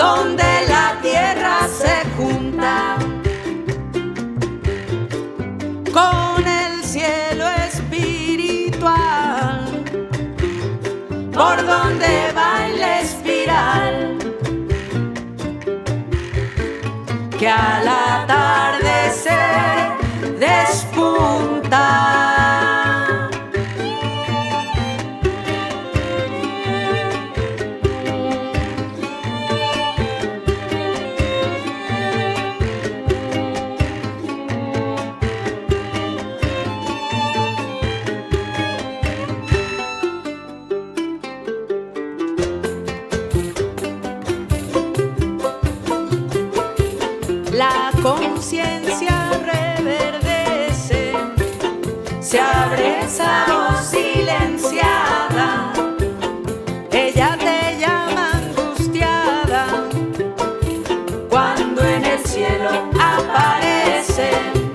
donde la tierra se junta con el cielo espiritual, por donde baila espiral, que al atardecer despunta. La conciencia reverdece, se abre esa voz silenciada, ella te llama angustiada, cuando en el cielo aparece.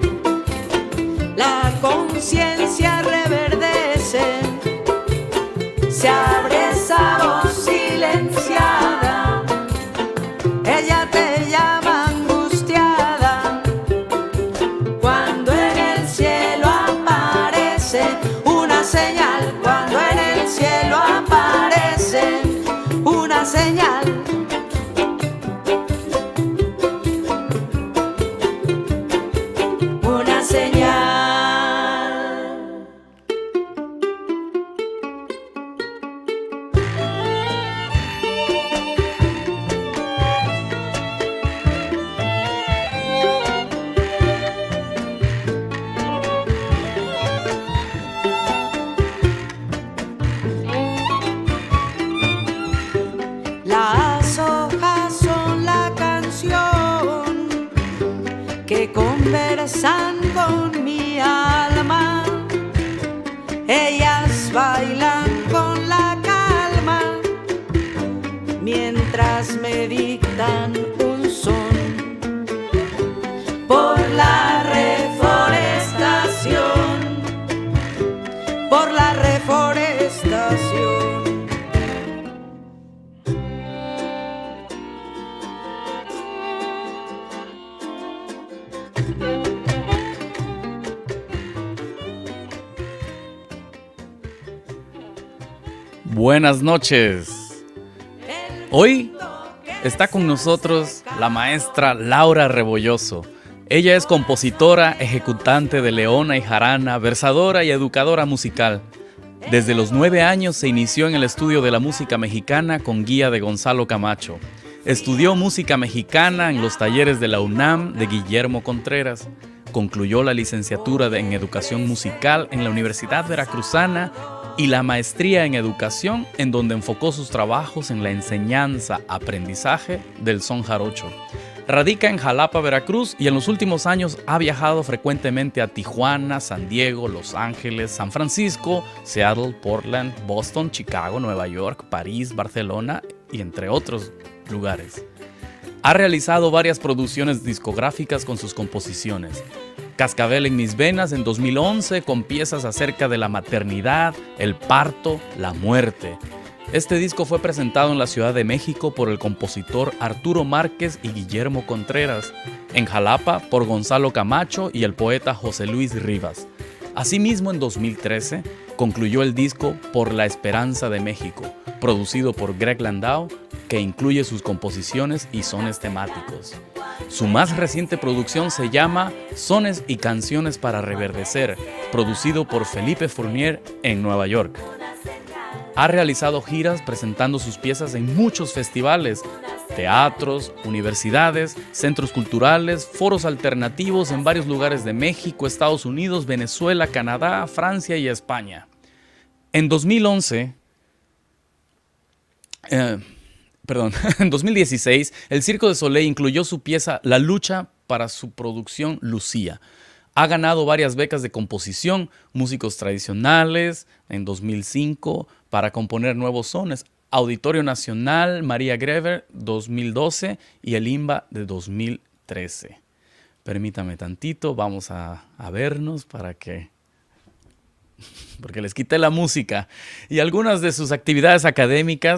La conciencia reverdece, se abre esa voz silenciada, ella te llama señal, cuando en el cielo aparece una señal. Una señal. Las hojas son la canción que conversan con mi alma. Ellas bailan con la calma mientras me dictan un son. Por la reforestación, por la reforestación. Buenas noches. Hoy está con nosotros la maestra Laura Rebolloso. Ella es compositora, ejecutante de leona y jarana, versadora y educadora musical. Desde los 9 años se inició en el estudio de la música mexicana con guía de Gonzalo Camacho. Estudió música mexicana en los talleres de la UNAM de Guillermo Contreras. Concluyó la licenciatura en educación musical en la Universidad Veracruzana y la maestría en educación, en donde enfocó sus trabajos en la enseñanza, aprendizaje del son jarocho. Radica en Jalapa, Veracruz, y en los últimos años ha viajado frecuentemente a Tijuana, San Diego, Los Ángeles, San Francisco, Seattle, Portland, Boston, Chicago, Nueva York, París, Barcelona y entre otros lugares. Ha realizado varias producciones discográficas con sus composiciones. Cascabel en mis venas en 2011 con piezas acerca de la maternidad, el parto, la muerte. Este disco fue presentado en la Ciudad de México por el compositor Arturo Márquez y Guillermo Contreras, en Jalapa por Gonzalo Camacho y el poeta José Luis Rivas. Asimismo, en 2013 concluyó el disco Por la Esperanza de México, producido por Greg Landau, que incluye sus composiciones y sones temáticos. Su más reciente producción se llama Sones y Canciones para Reverdecer, producido por Felipe Fournier en Nueva York. Ha realizado giras presentando sus piezas en muchos festivales, teatros, universidades, centros culturales, foros alternativos en varios lugares de México, Estados Unidos, Venezuela, Canadá, Francia y España. En 2016, el Circo de Soleil incluyó su pieza La Lucha para su producción Lucía. Ha ganado varias becas de composición, músicos tradicionales en 2005 para componer nuevos sones, Auditorio Nacional María Grever 2012 y el IMBA de 2013. Permítame tantito, vamos a vernos porque les quité la música. Y algunas de sus actividades académicas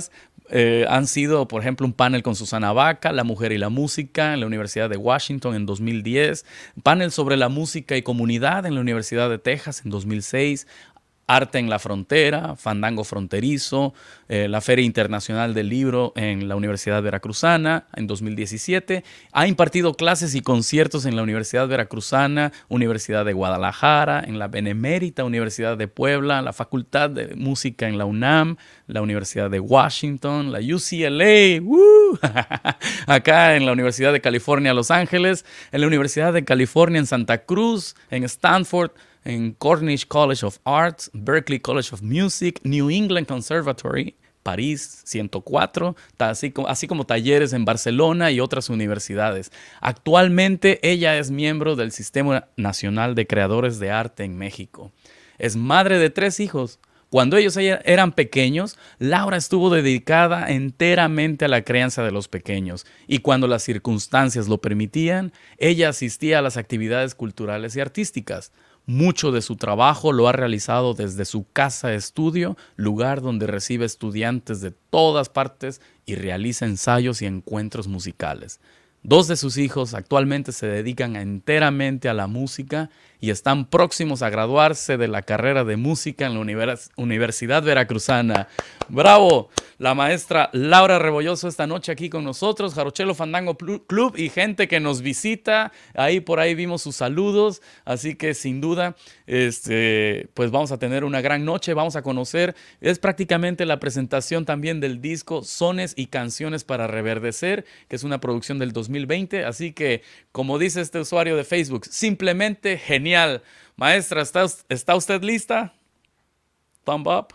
Han sido, por ejemplo, un panel con Susana Baca, La mujer y la música en la Universidad de Washington en 2010, panel sobre la música y comunidad en la Universidad de Texas en 2006, Arte en la Frontera, Fandango Fronterizo, la Feria Internacional del Libro en la Universidad Veracruzana en 2017. Ha impartido clases y conciertos en la Universidad Veracruzana, Universidad de Guadalajara, en la Benemérita Universidad de Puebla, la Facultad de Música en la UNAM, la Universidad de Washington, la UCLA, ¡woo! Acá en la Universidad de California, Los Ángeles, en la Universidad de California en Santa Cruz, en Stanford, en Cornish College of Arts, Berklee College of Music, New England Conservatory, París 104, así como talleres en Barcelona y otras universidades. Actualmente ella es miembro del Sistema Nacional de Creadores de Arte en México. Es madre de 3 hijos. Cuando ellos eran pequeños, Laura estuvo dedicada enteramente a la crianza de los pequeños y cuando las circunstancias lo permitían, ella asistía a las actividades culturales y artísticas. Mucho de su trabajo lo ha realizado desde su casa estudio, lugar donde recibe estudiantes de todas partes y realiza ensayos y encuentros musicales. 2 de sus hijos actualmente se dedican enteramente a la música y están próximos a graduarse de la carrera de música en la Universidad Veracruzana. ¡Bravo! La maestra Laura Rebolloso esta noche aquí con nosotros, Jarochelo Fandango Club y gente que nos visita. Ahí por ahí vimos sus saludos, así que sin duda pues vamos a tener una gran noche, vamos a conocer. Es prácticamente la presentación también del disco Sones y Canciones para Reverdecer, que es una producción del 2020, así que como dice este usuario de Facebook, simplemente genial. Maestra, ¿está usted lista? Thumb up.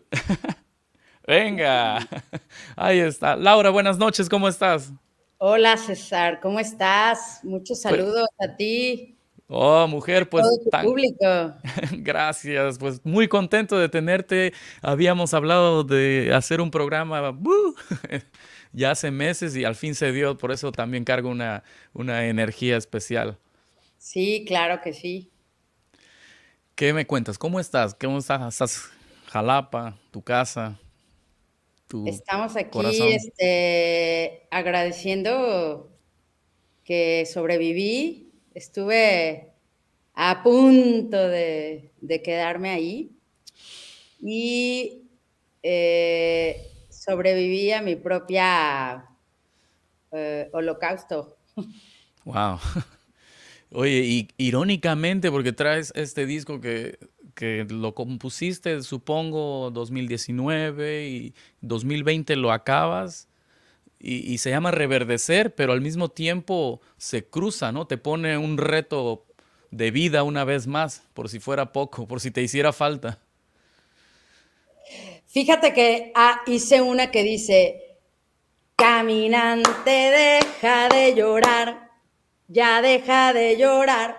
Venga, ahí está. Laura, buenas noches, ¿cómo estás? Hola César, ¿cómo estás? Muchos saludos a ti. Oh, mujer, pues todo tu público. Gracias, pues muy contento de tenerte. Habíamos hablado de hacer un programa ya hace meses y al fin se dio, por eso también cargo una energía especial. Sí, claro que sí. ¿Qué me cuentas? ¿Cómo estás? ¿Cómo estás? ¿Estás Jalapa, tu casa? Estamos aquí corazón. agradeciendo que sobreviví. Estuve a punto de quedarme ahí y sobreviví a mi propia holocausto. Wow. Oye, y irónicamente, porque traes este disco que lo compusiste, supongo, 2019 y 2020 lo acabas y se llama Reverdecer, pero al mismo tiempo se cruza, ¿no? Te pone un reto de vida una vez más, por si fuera poco, por si te hiciera falta. Fíjate que hice una que dice, caminante, deja de llorar, ya deja de llorar.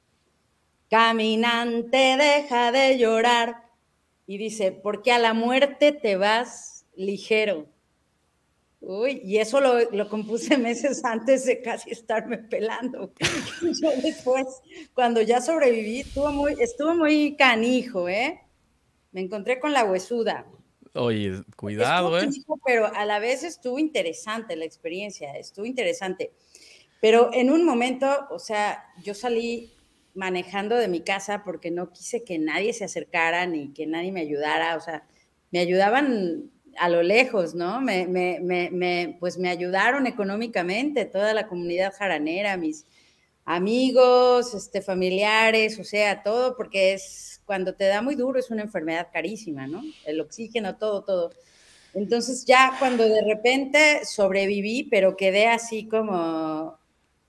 Caminante, deja de llorar. Y dice, porque a la muerte te vas ligero. Uy, y eso lo compuse meses antes de casi estarme pelando. Yo después, cuando ya sobreviví, estuvo muy canijo, ¿eh? Me encontré con la huesuda. Oye, cuidado, canijo, pero a la vez estuvo interesante la experiencia, estuvo interesante. Pero en un momento, o sea, yo salí manejando de mi casa porque no quise que nadie se acercara ni que nadie me ayudara, o sea, me ayudaban a lo lejos, ¿no? Pues me ayudaron económicamente toda la comunidad jaranera, mis amigos, familiares, o sea, todo, porque es cuando te da muy duro es una enfermedad carísima, ¿no? El oxígeno, todo. Entonces ya cuando de repente sobreviví, pero quedé así como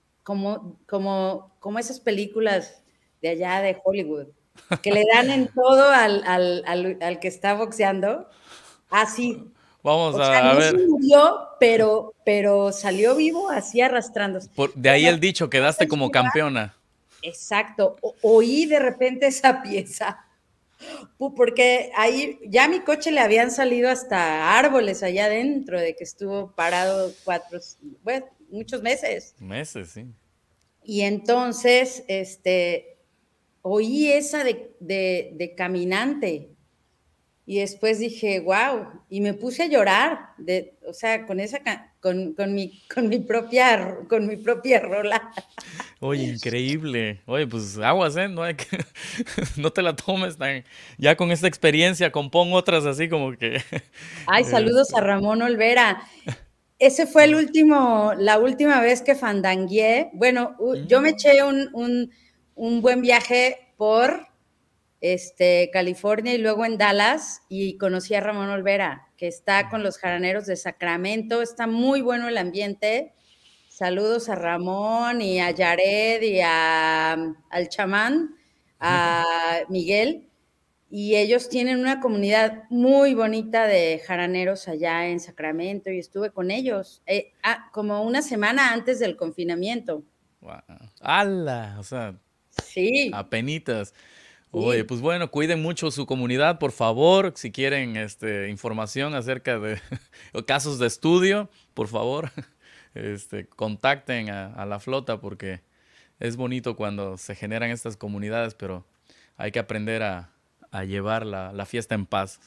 esas películas de allá de Hollywood, que le dan en todo al que está boxeando, así. Vamos a ver. No se murió, pero salió vivo así arrastrándose. De ahí el dicho, quedaste como campeona. Exacto. Oí de repente esa pieza, porque ahí ya mi coche le habían salido hasta árboles allá adentro de que estuvo parado muchos meses. Meses, sí. Y entonces, oí esa de caminante. Y después dije, wow, y me puse a llorar, o sea, con mi propia rola. Oye, increíble. Oye, pues aguas, ¿eh? No hay que, no te la tomes tan. Ya con esta experiencia, compón otras así como que. Ay, saludos a Ramón Olvera. Ese fue la última vez que fandangué. Bueno, yo me eché un buen viaje por California y luego en Dallas y conocí a Ramón Olvera, que está con los jaraneros de Sacramento. Está muy bueno el ambiente. Saludos a Ramón y a Yared y al chamán, a Miguel. Y ellos tienen una comunidad muy bonita de jaraneros allá en Sacramento y estuve con ellos como una semana antes del confinamiento. Wow. ¡Hala! O sea, sí, apenitas. Oye, sí. pues bueno, cuiden mucho su comunidad, por favor. Si quieren información acerca de casos de estudio, por favor, contacten a la flota porque es bonito cuando se generan estas comunidades, pero hay que aprender a llevar la fiesta en paz.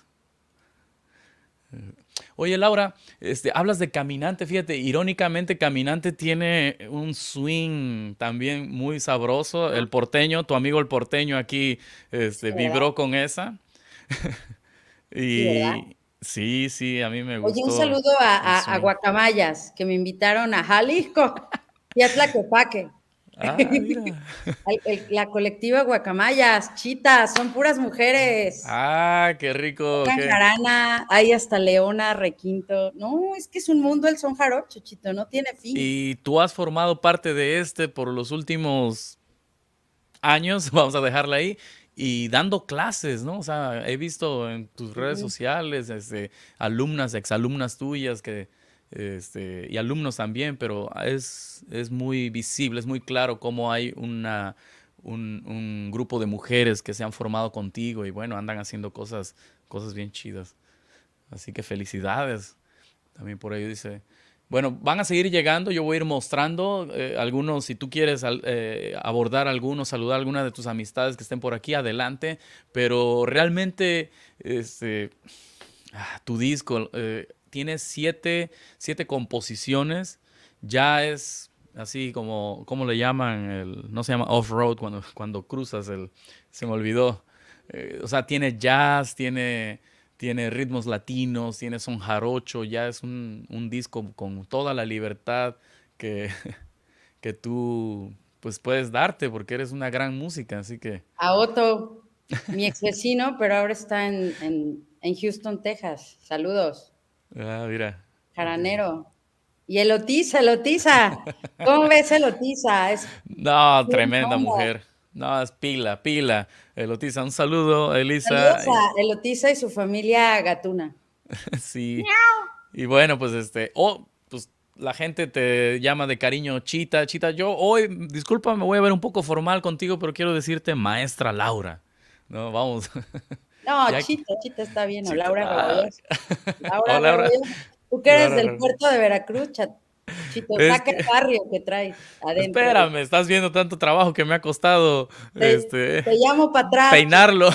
Oye, Laura, hablas de Caminante, fíjate, irónicamente Caminante tiene un swing también muy sabroso. El porteño, tu amigo el porteño aquí, Sí, vibró con esa. sí, ¿verdad? Y sí, sí, a mí me Oye, un gustó saludo el a swing. Guacamayas, que me invitaron a Jalisco y a Tlaquepaque. Ah, mira. La colectiva Guacamayas, chitas, son puras mujeres. Ah, qué rico, Tocan qué. jarana, hay hasta leona, requinto. No, es que es un mundo el son jarocho, chito, no tiene fin. Y tú has formado parte de por los últimos años, vamos a dejarla ahí, y dando clases, ¿no? O sea, he visto en tus redes Ujú. sociales, alumnas, exalumnas tuyas y alumnos también, pero es muy visible, es muy claro cómo hay un grupo de mujeres que se han formado contigo y bueno, andan haciendo cosas bien chidas. Así que felicidades. También por ahí dice. Bueno, van a seguir llegando. Yo voy a ir mostrando algunos. Si tú quieres abordar algunos, saludar a alguna de tus amistades que estén por aquí, adelante. Pero realmente, tu disco tiene siete composiciones. Ya es así como, ¿cómo le llaman? No se llama off-road cuando cruzas se me olvidó. O sea, tiene jazz, tiene ritmos latinos, tiene son jarocho, ya es un disco con toda la libertad que, que tú pues puedes darte porque eres una gran música, así que A Otto, mi ex vecino, pero ahora está en Houston, Texas. Saludos, mira. jaranero. Y el Otiza. ¿Cómo ves el Otiza? Es No, bien tremenda onda. mujer. No, es pila, pila. Elotisa, un saludo, Elisa. Saludos a el Otiza y su familia gatuna. Sí. Y bueno, pues pues la gente te llama de cariño Chita. Chita, yo hoy, disculpa, me voy a ver un poco formal contigo, pero quiero decirte maestra Laura. No, vamos. No, Ya, Chita está bien, o Chita. Laura Rebolloso. Oh, Laura Laura. Rebolloso. Tú que eres Laura. del puerto de Veracruz, Chito, Es saca el que, barrio que traes adentro. espérame, estás viendo tanto trabajo que me ha costado, Te llamo para atrás, Chito. peinarlo.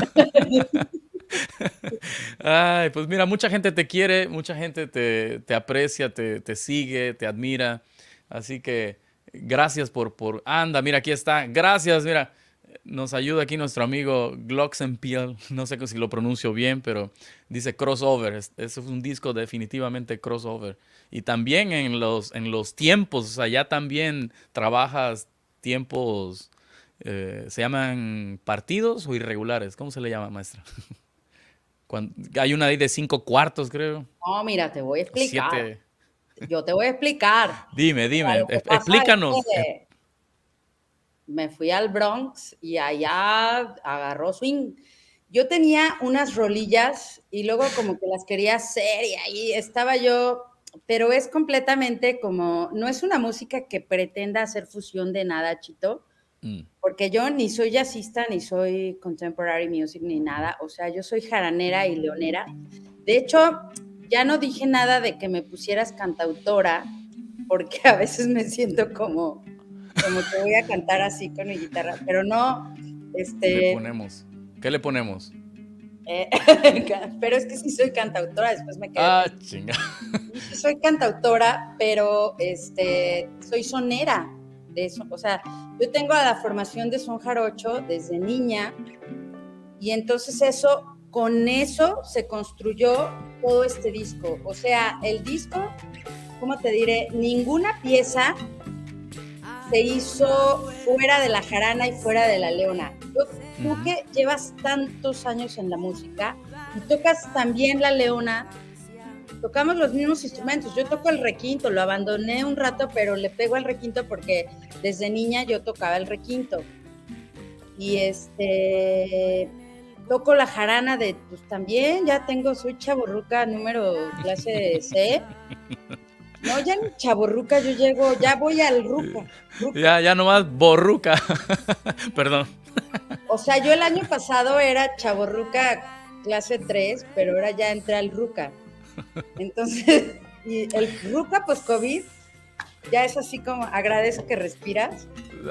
Ay, pues mira, mucha gente te quiere, mucha gente te aprecia, te sigue, te admira. Así que gracias Anda, mira, aquí está. Gracias, mira. Nos ayuda aquí nuestro amigo Glockenspiel. No sé si lo pronuncio bien, pero dice crossover. Es un disco definitivamente crossover. Y también en los tiempos, o sea, ya también trabajas tiempos, se llaman partidos o irregulares. ¿Cómo se le llama, maestra? Hay una ahí de 5 cuartos, creo. No, mira, te voy a O explicar. 7. Yo te voy a explicar. Dime, Mira, dime. lo que pasa es Explícanos. que me fui al Bronx y allá agarró swing. Yo tenía unas rolillas y luego como que las quería hacer y ahí estaba yo, pero es completamente como, no es una música que pretenda hacer fusión de nada, Chito, Mm. porque yo ni soy jazzista, ni soy contemporary music, ni nada, o sea, yo soy jaranera y leonera. De hecho, ya no dije nada de que me pusieras cantautora, porque a veces me siento como que voy a cantar así con mi guitarra, pero no, Le ponemos. ¿Qué le ponemos? Eh, pero es que sí soy cantautora, después me quedé. Ah, chinga. Sí soy cantautora, pero soy sonera de eso. O sea, yo tengo la formación de son jarocho desde niña y entonces con eso se construyó todo este disco. O sea, el disco, ¿cómo te diré? Ninguna pieza se hizo fuera de la jarana y fuera de la leona. Tú que llevas tantos años en la música y tocas también la leona, tocamos los mismos instrumentos. Yo toco el requinto, lo abandoné un rato, pero le pego al requinto porque desde niña yo tocaba el requinto. Y toco la jarana pues también, soy chavorruca número clase C. No, ya ni chavorruca, ya voy al ruca. Ya nomás borruca. Perdón. O sea, yo el año pasado era chavorruca clase 3, pero ahora ya entré al ruca. Entonces, y el ruca post-COVID ya es así como agradezco que respiras.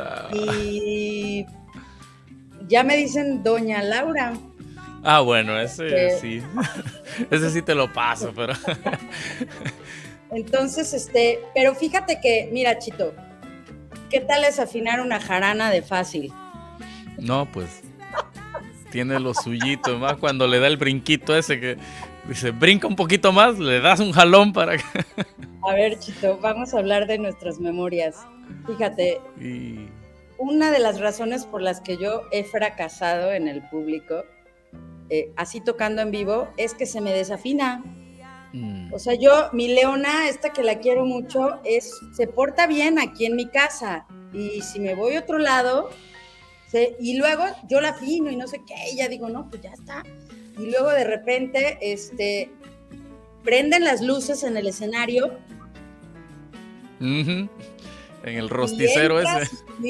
Y ya me dicen Doña Laura. Ah, bueno, ese sí. Ese sí te lo paso, pero... Entonces, pero fíjate que, mira, Chito, ¿qué tal es afinar una jarana de fácil? No, pues, tiene lo suyito, más cuando le da el brinquito ese que dice, brinca un poquito más, le das un jalón para que... A ver, Chito, vamos a hablar de nuestras memorias. Fíjate, una de las razones por las que yo he fracasado en el público, así tocando en vivo, es que se me desafina. O sea, mi leona, esta que la quiero mucho, se porta bien aquí en mi casa. Y si me voy a otro lado, y luego yo la afino y no sé qué, y ya digo, no, pues ya está. Y luego de repente, prenden las luces en el escenario. En el rosticero ese.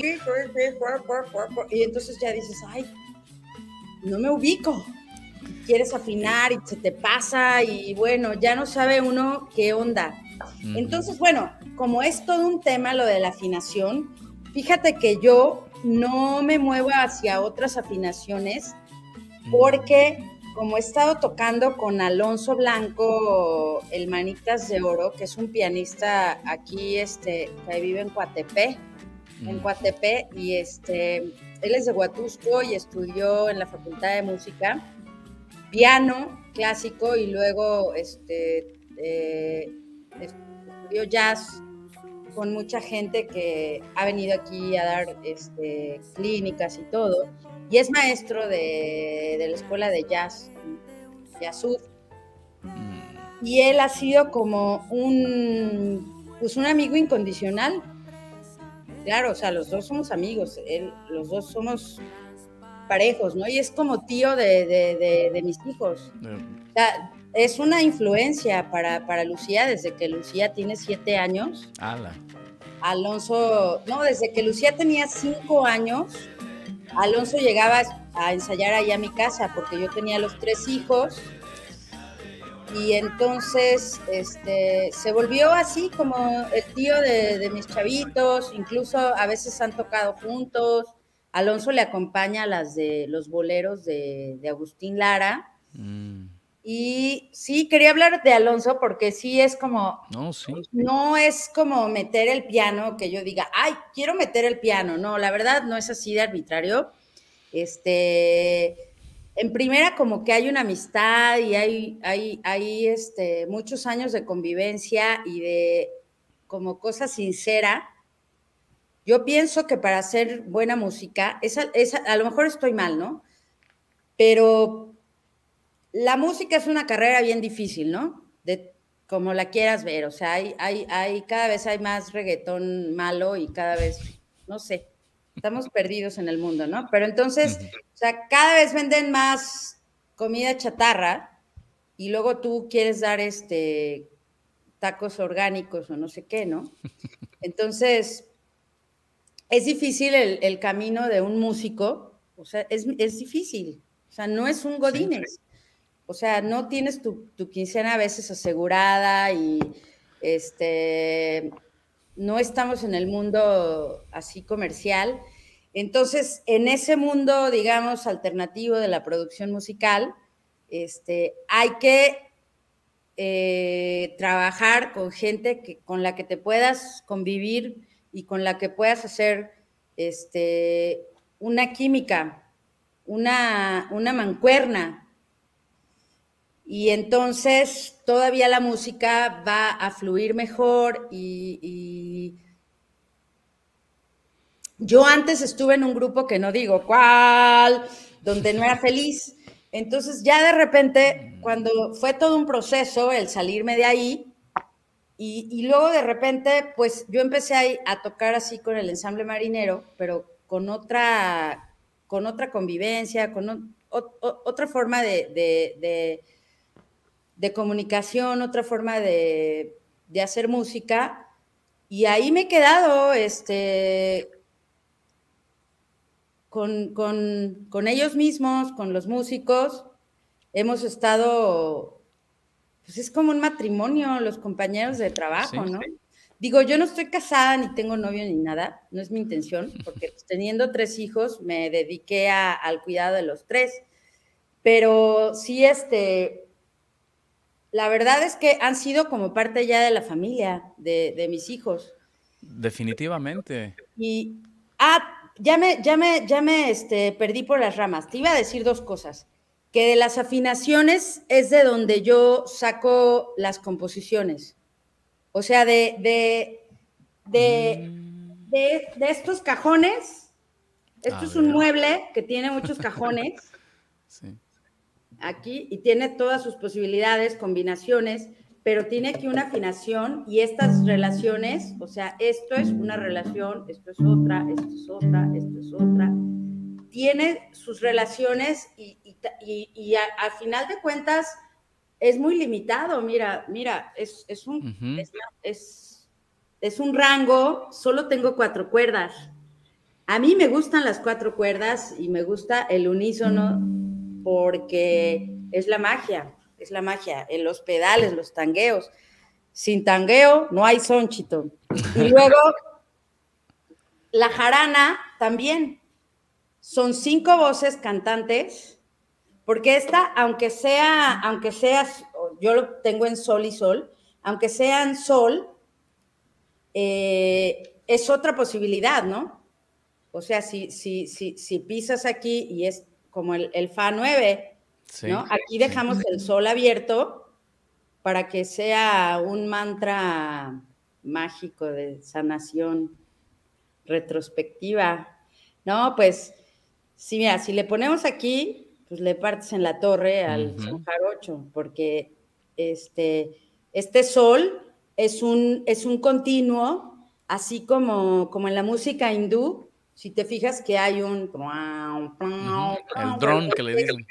Y entonces ya dices, ay, no me ubico. Quieres afinar y se te pasa y bueno, ya no sabe uno qué onda. Entonces, bueno, como es todo un tema lo de la afinación, fíjate que yo no me muevo hacia otras afinaciones porque como he estado tocando con Alonso Blanco, el Manitas de Oro, que es un pianista aquí que vive en Coatepec, y él es de Huatusco y estudió en la Facultad de Música piano clásico y luego estudió jazz con mucha gente que ha venido aquí a dar clínicas y todo, y es maestro de la escuela de jazz, Jazzud, y él ha sido como un amigo incondicional. Claro, o sea, los dos somos amigos, los dos somos parejos, ¿no? Y es como tío de mis hijos. O sea, es una influencia para Lucía desde que Lucía tiene 7 años. ¡Hala! Alonso, no, desde que Lucía tenía 5 años, Alonso llegaba a ensayar ahí a mi casa porque yo tenía los 3 hijos y entonces se volvió así como el tío de mis chavitos, incluso a veces han tocado juntos. Alonso le acompaña a las de los boleros de Agustín Lara. Y sí, quería hablar de Alonso porque sí es como... No es como meter el piano, que yo diga, ay, quiero meter el piano. No, la verdad no es así de arbitrario. En primera como que hay una amistad y hay muchos años de convivencia y de como cosa sincera. Yo pienso que para hacer buena música, a lo mejor estoy mal, ¿no? Pero la música es una carrera bien difícil, ¿no? Como la quieras ver, o sea, cada vez hay más reggaetón malo y cada vez, no sé, estamos perdidos en el mundo, ¿no? Pero entonces, o sea, cada vez venden más comida chatarra y luego tú quieres dar tacos orgánicos o no sé qué, ¿no? Entonces... es difícil el camino de un músico, o sea, es difícil, o sea, no es un godínez, o sea, no tienes tu quincena a veces asegurada y no estamos en el mundo así comercial. Entonces, en ese mundo, digamos, alternativo de la producción musical, hay que trabajar con gente con la que te puedas convivir y con la que puedas hacer una química, una mancuerna. Y entonces todavía la música va a fluir mejor y yo antes estuve en un grupo que no digo cuál, donde no era feliz. Entonces ya de repente, cuando fue todo un proceso el salirme de ahí, y luego de repente, pues yo empecé a tocar así con el ensamble marinero, pero con otra convivencia, con otra forma de comunicación, otra forma de hacer música, y ahí me he quedado, con ellos mismos, con los músicos, hemos estado, pues es como un matrimonio, los compañeros de trabajo, ¿no? Digo, yo no estoy casada, ni tengo novio, ni nada, no es mi intención, porque pues, teniendo 3 hijos, me dediqué al cuidado de los 3, pero sí, la verdad es que han sido como parte ya de la familia, de mis hijos. Definitivamente. Y, ya me perdí por las ramas. Te iba a decir 2 cosas. Que de las afinaciones es de donde yo saco las composiciones. O sea, de estos cajones. Esto es un mueble que tiene muchos cajones. Sí. Aquí, y tiene todas sus posibilidades, combinaciones, pero tiene aquí una afinación y estas relaciones, o sea, esto es una relación, esto es otra, esto es otra, esto es otra. Tiene sus relaciones y a final de cuentas es muy limitado. Mira, es un rango, solo tengo 4 cuerdas. A mí me gustan las 4 cuerdas y me gusta el unísono porque es la magia, en los pedales, los tangueos. Sin tangueo no hay son, Chito. Y luego la jarana también. Son 5 voces cantantes, porque esta, aunque sea, yo lo tengo en sol y sol, aunque sea en sol, es otra posibilidad, ¿no? O sea, si pisas aquí y es como el fa 9, sí, ¿no? Aquí dejamos el sol abierto para que sea un mantra mágico de sanación retrospectiva. No, pues, sí, mira, si le ponemos aquí, pues le partes en la torre al son jarocho, porque este sol es un continuo, así como en la música hindú. Si te fijas que hay un... El dron que le dicen.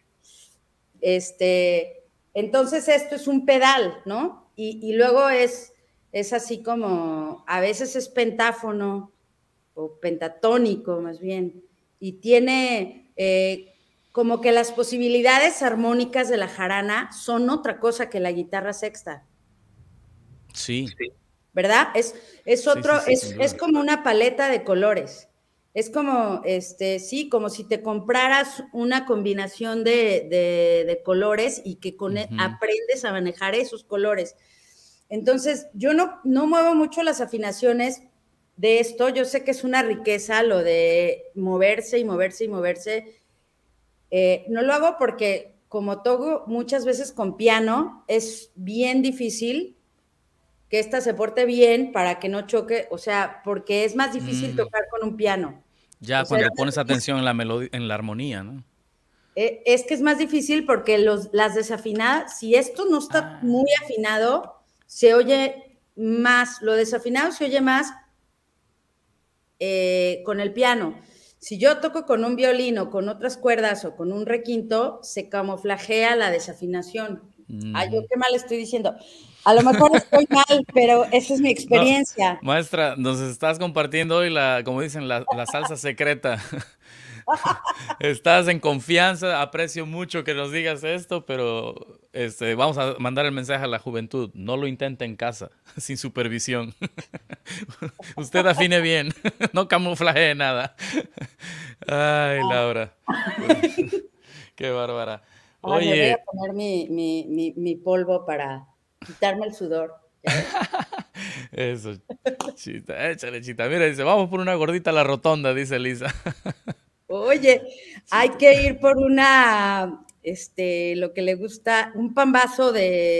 Entonces esto es un pedal, ¿no? Y luego es así como, a veces es pentáfono, o pentatónico más bien, y tiene como que las posibilidades armónicas de la jarana son otra cosa que la guitarra sexta. Sí. ¿Verdad? Es otro, es como una paleta de colores. Es como, sí, como si te compraras una combinación de colores y que aprendes a manejar esos colores. Entonces, yo no muevo mucho las afinaciones de esto. Yo sé que es una riqueza lo de moverse y moverse y moverse. No lo hago porque, como toco muchas veces con piano, es bien difícil que esta se porte bien para que no choque, o sea, porque es más difícil tocar con un piano. Ya, cuando pones atención en la melodía, en la armonía, ¿no? Es que es más difícil porque las desafinadas, si esto no está muy afinado, se oye más, lo desafinado se oye más con el piano. Si yo toco con un violín o con otras cuerdas o con un requinto, se camuflajea la desafinación. Ay, yo qué mal estoy diciendo. A lo mejor estoy mal, pero esa es mi experiencia. No, maestra, nos estás compartiendo hoy como dicen, la salsa secreta. Estás en confianza, aprecio mucho que nos digas esto, pero vamos a mandar el mensaje a la juventud. No lo intente en casa, sin supervisión. Usted afine bien, no camuflaje nada. Ay, Laura. Qué bárbara. Ay, me voy a Oye, poner mi polvo para quitarme el sudor. ¿Ya ves? eso, Chita, échale, Chita. Mira, dice, vamos por una gordita a la rotonda, dice Lisa. Oye, hay Chita. que ir por lo que le gusta, un pambazo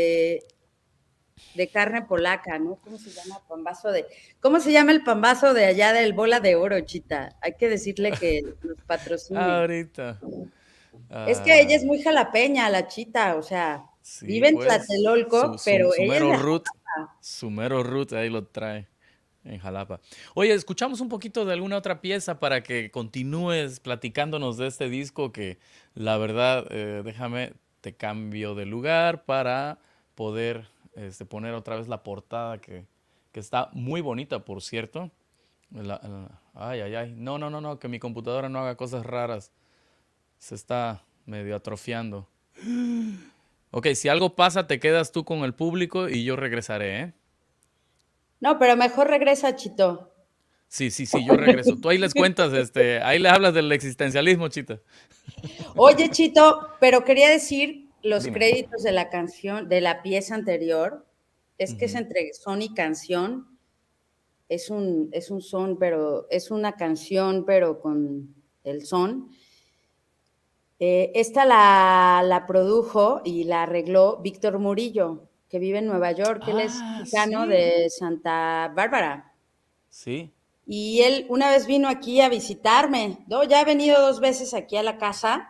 de carne polaca, ¿no? ¿Cómo se llama? ¿Cómo se llama el pambazo de allá del Bola de Oro, Chita? Hay que decirle que nos patrocine. Ahorita. Es que ella es Ah, muy jalapeña, la Chita, o sea, sí, vive en pues, Tlatelolco, pero su ella es mero de root, Jalapa. su mero root, ahí lo trae. En Jalapa. Oye, escuchamos un poquito de alguna otra pieza para que continúes platicándonos de este disco que la verdad, déjame, te cambio de lugar para poder poner otra vez la portada que está muy bonita, por cierto. Ay, ay, ay. No, no, no, no, que mi computadora no haga cosas raras. Se está medio atrofiando. Ok, si algo pasa, te quedas tú con el público y yo regresaré, ¿eh? No, pero mejor regresa, Chito. Sí, sí, sí, yo regreso. Tú ahí les cuentas, ahí le hablas del existencialismo, Chita. Oye, Chito, pero quería decir los Dime. créditos de la canción, de la pieza anterior, es que es Ujú. entre son y canción, es un son, pero es una canción, pero con el son. Esta la produjo y la arregló Víctor Murillo, que vive en Nueva York. Él es Ah, mexicano sí. de Santa Bárbara. Sí. Y él una vez vino aquí a visitarme. No, ya ha venido 2 veces aquí a la casa.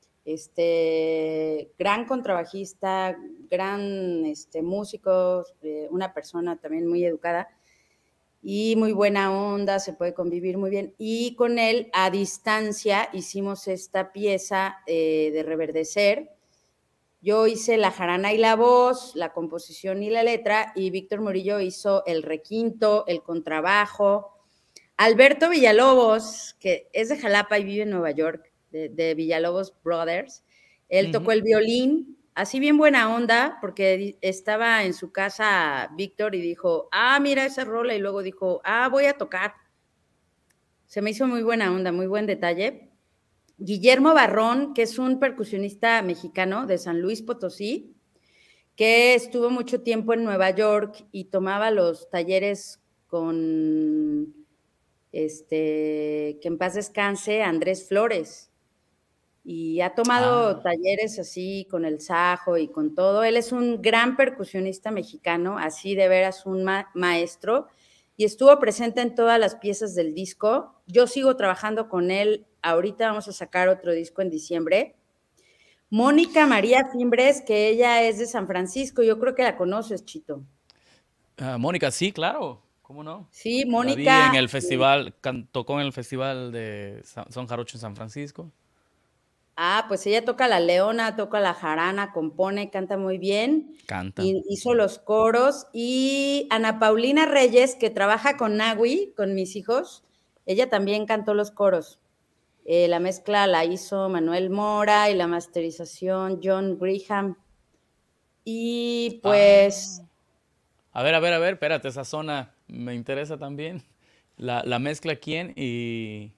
Gran contrabajista, gran músico, una persona también muy educada y muy buena onda, se puede convivir muy bien. Y con él, a distancia, hicimos esta pieza de Reverdecer. Yo hice la jarana y la voz, la composición y la letra, y Víctor Murillo hizo el requinto, el contrabajo. Alberto Villalobos, que es de Jalapa y vive en Nueva York, de Villalobos Brothers, él tocó Ujú. el violín, así bien buena onda, porque estaba en su casa Víctor y dijo, mira esa rola, y luego dijo, voy a tocar. Se me hizo muy buena onda, muy buen detalle. Guillermo Barrón, que es un percusionista mexicano de San Luis Potosí, que estuvo mucho tiempo en Nueva York y tomaba los talleres con, que en paz descanse, Andrés Flores. Y ha tomado Ah, talleres así con el Sajo y con todo. Él es un gran percusionista mexicano, así de veras un maestro, y estuvo presente en todas las piezas del disco. Yo sigo trabajando con él. Ahorita vamos a sacar otro disco en diciembre. Mónica María Fimbres, que ella es de San Francisco, yo creo que la conoces, Chito. Mónica, sí, claro. ¿Cómo no? Sí, La vi en Mónica. el festival, tocó en el festival de Son Jarocho en San Francisco. Pues ella toca la leona, toca la jarana, compone, canta muy bien, Canta. y hizo los coros. Y Ana Paulina Reyes, que trabaja con Nahui, con mis hijos, ella también cantó los coros. La mezcla la hizo Manuel Mora y la masterización John Graham. Y pues Ah. A ver, espérate, esa zona me interesa también. La mezcla quién y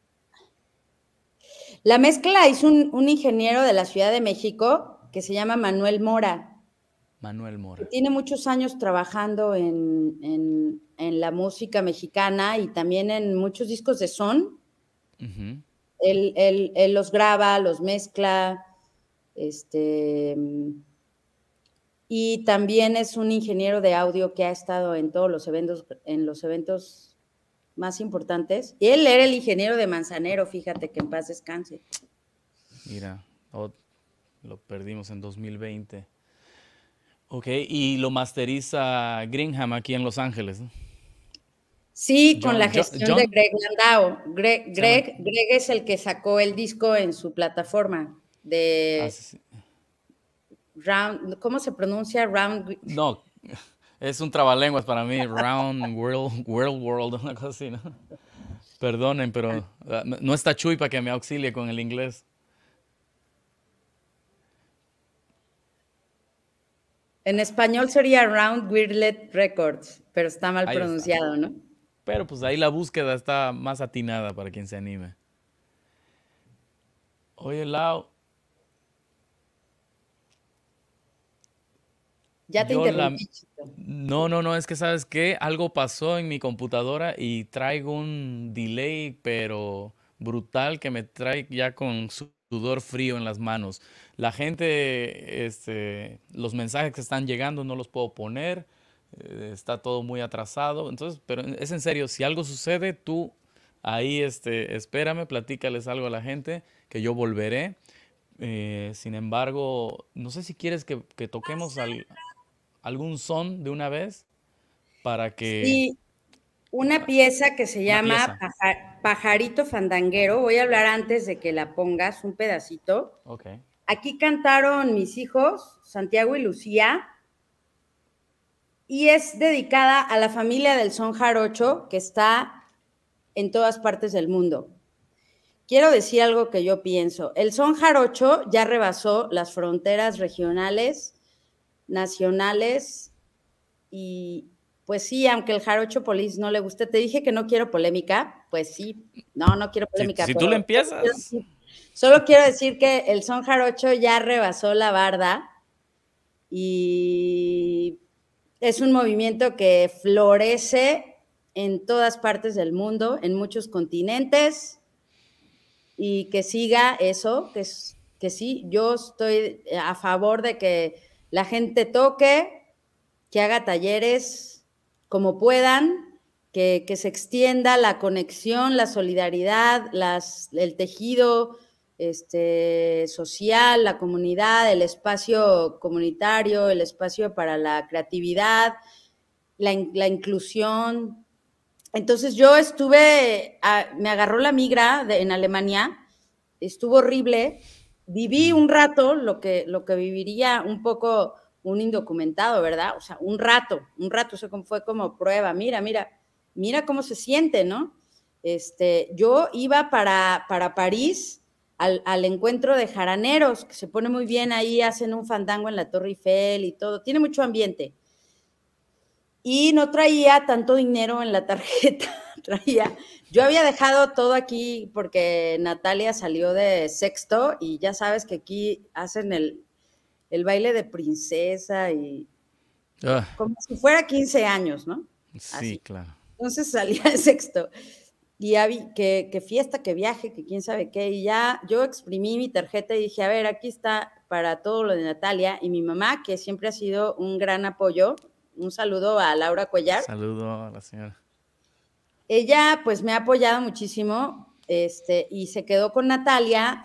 la mezcla la hizo un ingeniero de la Ciudad de México que se llama Manuel Mora, Manuel que Mora. tiene muchos años trabajando en la música mexicana y también en muchos discos de son. Ujú. Él los graba, los mezcla, este, y también es un ingeniero de audio que ha estado en todos los eventos más importantes. Y él era el ingeniero de Manzanero, fíjate que en paz descanse. Mira, lo perdimos en 2020. Ok, y lo masteriza Greenham aquí en Los Ángeles, ¿no? Sí, con la gestión de John, Greg Landau. Greg, se llama. Greg, Greg es el que sacó el disco en su plataforma Ah, de sí, sí. Round, ¿cómo se pronuncia? Round. No, es un trabalenguas para mí. Round World, una cosa así, ¿no? Perdonen, pero no está Chuy para que me auxilie con el inglés. En español sería Round Weirdlet Records, pero está mal Ahí está. pronunciado, ¿no? Pero pues ahí la búsqueda está más atinada para quien se anime. Oye, Lau, Ya te Yo la... interrumpí, Chito. No, no, no, es que sabes qué, algo pasó en mi computadora y traigo un delay, pero brutal, que me trae ya con sudor frío en las manos. La gente, los mensajes que están llegando no los puedo poner, está todo muy atrasado. Entonces, pero es en serio, si algo sucede, tú ahí, espérame, platícales algo a la gente, que yo volveré. Sin embargo, no sé si quieres que toquemos algún son de una vez para que Sí, una pieza que se una llama pieza. Pajarito Fandanguero. Voy a hablar antes de que la pongas, un pedacito. Ok. Aquí cantaron mis hijos, Santiago y Lucía, y es dedicada a la familia del son jarocho que está en todas partes del mundo. Quiero decir algo que yo pienso. El son jarocho ya rebasó las fronteras regionales, nacionales y pues sí, aunque el jarocho polis no le guste, te dije que no quiero polémica, pues sí, no quiero Si, polémica, si tú le pero empiezas, solo quiero decir que el son jarocho ya rebasó la barda y es un movimiento que florece en todas partes del mundo, en muchos continentes, y que siga eso, que sí, yo estoy a favor de que la gente toque, que haga talleres como puedan, que se extienda la conexión, la solidaridad, el tejido social, la comunidad, el espacio comunitario, el espacio para la creatividad, la inclusión. Entonces yo me agarró la migra en Alemania, estuvo horrible, viví un rato lo que viviría un poco un indocumentado, ¿verdad? O sea, un rato, eso fue como prueba, mira cómo se siente, ¿no? Yo iba para París al encuentro de jaraneros, que se pone muy bien ahí, hacen un fandango en la Torre Eiffel y todo, tiene mucho ambiente. Y no traía tanto dinero en la tarjeta, yo había dejado todo aquí porque Natalia salió de sexto y ya sabes que aquí hacen el baile de princesa y ah, como si fuera 15 años, ¿no? sí, Así. claro. Entonces salía de sexto y ya vi que fiesta, que viaje, que quién sabe qué, y ya yo exprimí mi tarjeta y dije, a ver, aquí está para todo lo de Natalia y mi mamá, que siempre ha sido un gran apoyo. Un saludo a Laura Cuellar. Saludo a la señora. Ella pues me ha apoyado muchísimo y se quedó con Natalia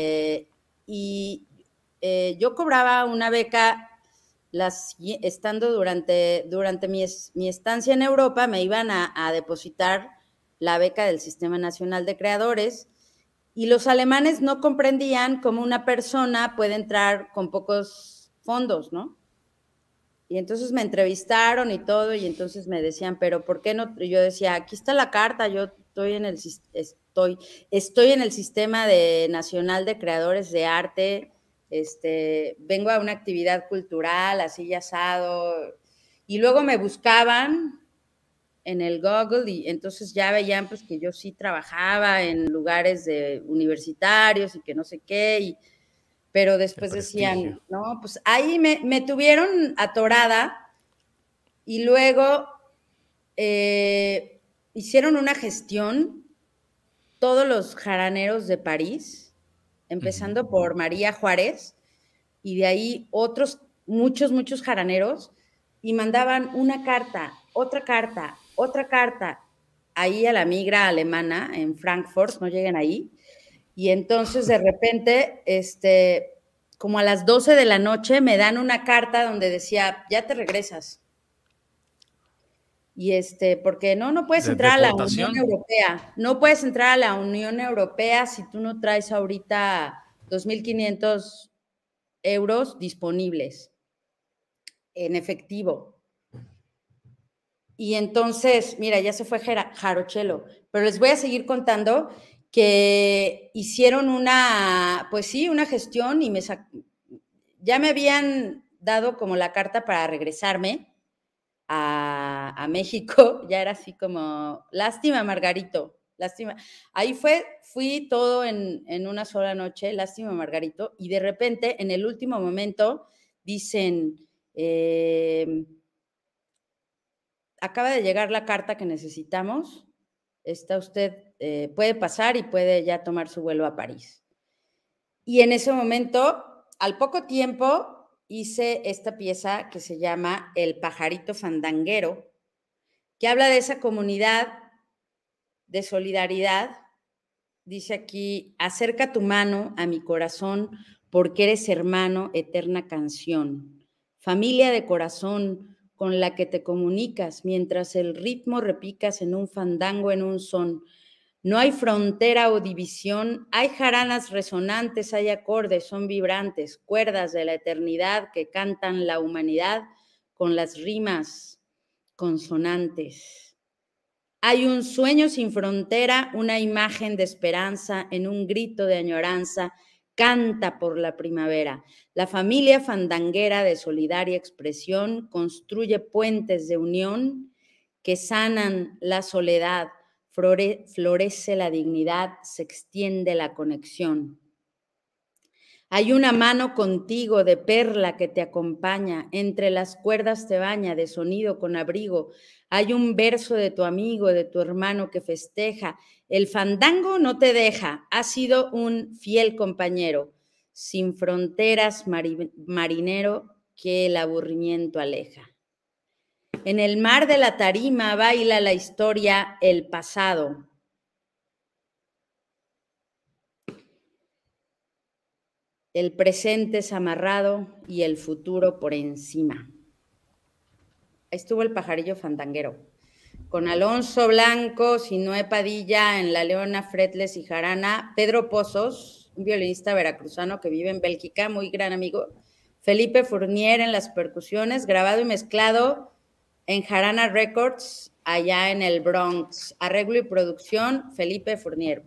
y yo cobraba una beca estando durante mi estancia en Europa, me iban a depositar la beca del Sistema Nacional de Creadores y los alemanes no comprendían cómo una persona puede entrar con pocos fondos, ¿no? Y entonces me entrevistaron y todo, y entonces me decían, pero ¿por qué no? Y yo decía, aquí está la carta, yo estoy en el sistema nacional de creadores de arte, vengo a una actividad cultural, así ya asado, y luego me buscaban en el Google y entonces ya veían pues que yo sí trabajaba en lugares universitarios y que no sé qué, pero El después prestigio. decían, no, pues ahí me tuvieron atorada y luego hicieron una gestión todos los jaraneros de París, Ujú. empezando por María Juárez, y de ahí otros, muchos jaraneros, y mandaban una carta, otra carta, ahí a la migra alemana en Frankfurt, no lleguen ahí, y entonces de repente, como a las 12 de la noche, me dan una carta donde decía, ya te regresas. Y porque no puedes De entrar a la Unión deportación. Europea. No puedes entrar a la Unión Europea si tú no traes ahorita 2.500 € disponibles en efectivo. Y entonces, mira, ya se fue Jarochelo, pero les voy a seguir contando que hicieron pues sí, una gestión y ya me habían dado como la carta para regresarme a México, ya era así como, lástima, Margarito, lástima. Ahí fui todo en una sola noche, lástima, Margarito, y de repente, en el último momento, dicen, Acaba de llegar la carta que necesitamos. Está usted, puede pasar y puede ya tomar su vuelo a París. Y en ese momento, al poco tiempo, hice esta pieza que se llama El pajarito fandanguero, que habla de esa comunidad de solidaridad. Dice aquí: acerca tu mano a mi corazón, porque eres hermano, eterna canción. Familia de corazón con la que te comunicas mientras el ritmo repicas en un fandango, en un son. No hay frontera o división, hay jaranas resonantes, hay acordes, son vibrantes, cuerdas de la eternidad que cantan la humanidad con las rimas consonantes. Hay un sueño sin frontera, una imagen de esperanza en un grito de añoranza, canta por la primavera. La familia fandanguera de solidaria expresión construye puentes de unión que sanan la soledad, florece la dignidad, se extiende la conexión. Hay una mano contigo de perla que te acompaña, entre las cuerdas te baña de sonido con abrigo. Hay un verso de tu amigo, de tu hermano que festeja. El fandango no te deja, has sido un fiel compañero, sin fronteras marinero que el aburrimiento aleja. En el mar de la tarima baila la historia, el pasado. El presente es amarrado y el futuro por encima. Ahí estuvo el pajarillo fandanguero, con Alonso Blanco, Sinué Padilla en la leona, fretless y jarana, Pedro Pozos, un violinista veracruzano que vive en Bélgica, muy gran amigo, Felipe Fournier en las percusiones, grabado y mezclado en Jarana Records, allá en el Bronx. Arreglo y producción, Felipe Fournier.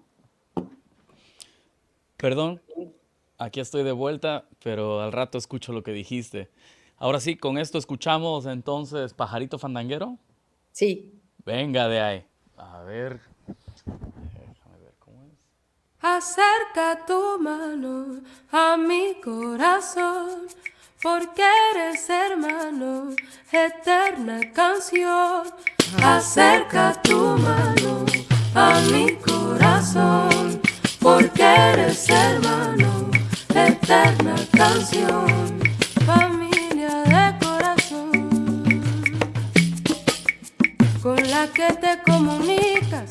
Perdón, aquí estoy de vuelta, pero al rato escucho lo que dijiste. Ahora sí, con esto escuchamos entonces Pajarito Fandanguero. Sí. Venga de ahí. A ver. Déjame ver cómo es. Acerca tu mano a mi corazón, porque eres hermano, eterna canción. Acerca tu mano a mi corazón, porque eres hermano, eterna canción. Familia de corazón, con la que te comunicas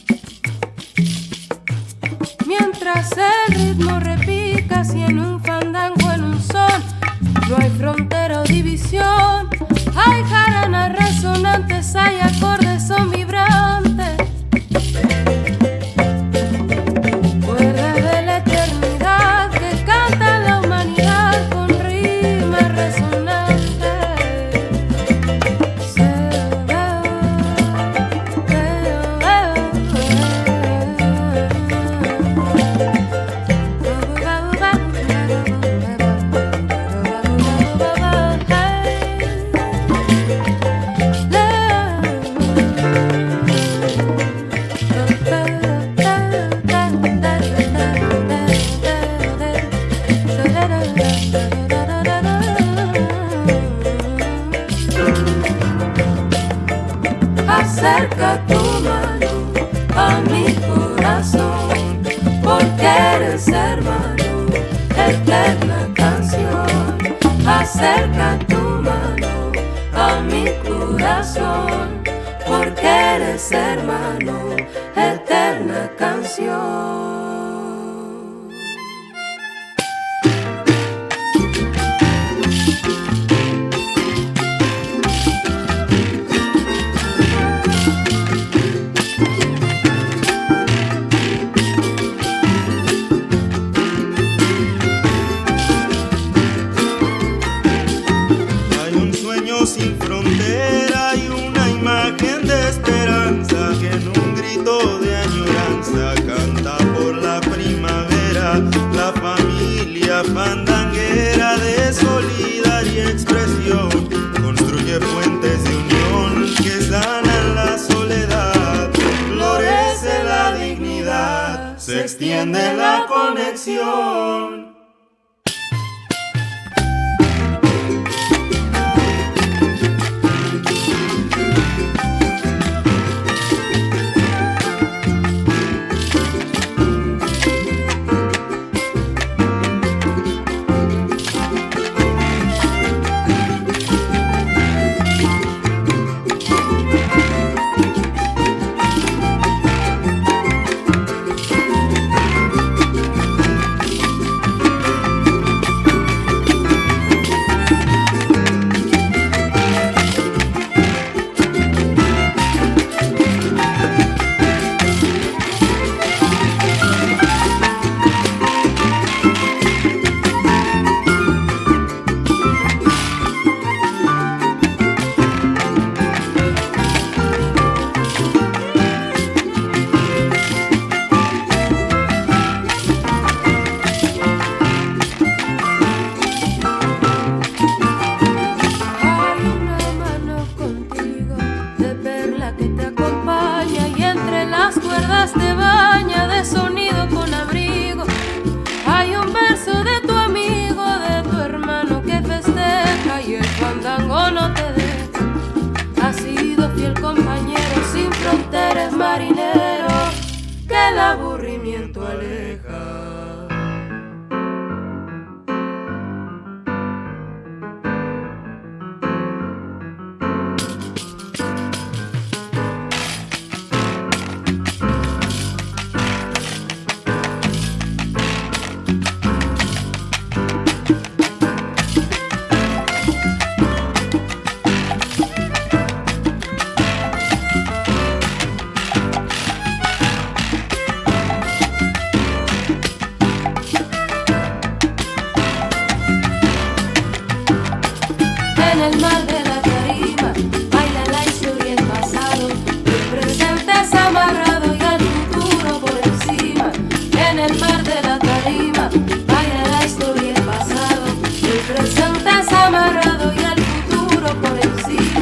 mientras el ritmo repicas y en un fandango, en un son. No hay frontera o división, hay jaranas resonantes, hay acordes, son vibrantes. Cuerdas de la eternidad que canta la humanidad con rimas resonantes. Acerca tu mano a mi corazón, porque eres hermano, eterna canción. Acerca tu mano a mi corazón, porque eres hermano, eterna canción. Sin frontera y una imagen de esperanza que en un grito de añoranza canta por la primavera. La familia fandanguera de solidaria expresión construye puentes de unión que sanan la soledad, florece la dignidad, se extiende la conexión. viento aleja. En el mar de la tarima baila la historia y el pasado, el presente es amarrado y el futuro por encima. En el mar de la tarima baila la historia y el pasado, el presente es amarrado y el futuro por encima.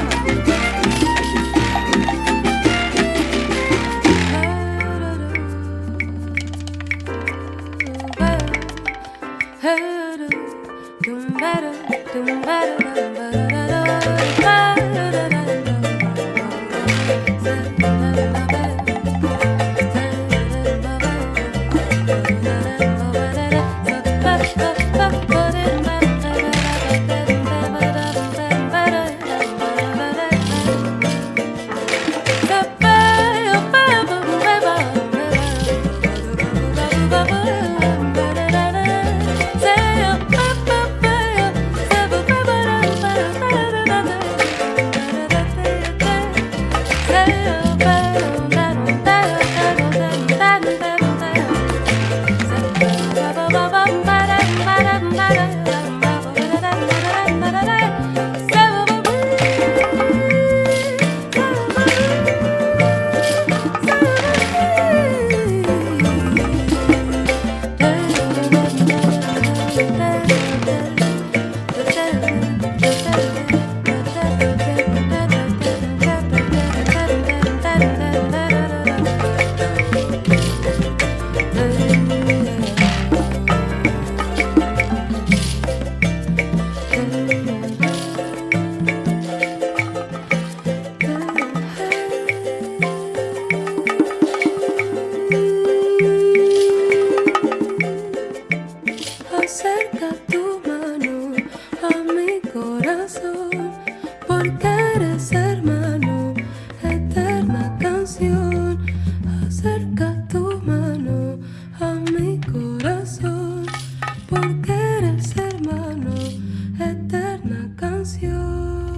Acerca tu mano a mi corazón, porque eres hermano, eterna canción. Acerca tu mano a mi corazón, porque eres hermano, eterna canción.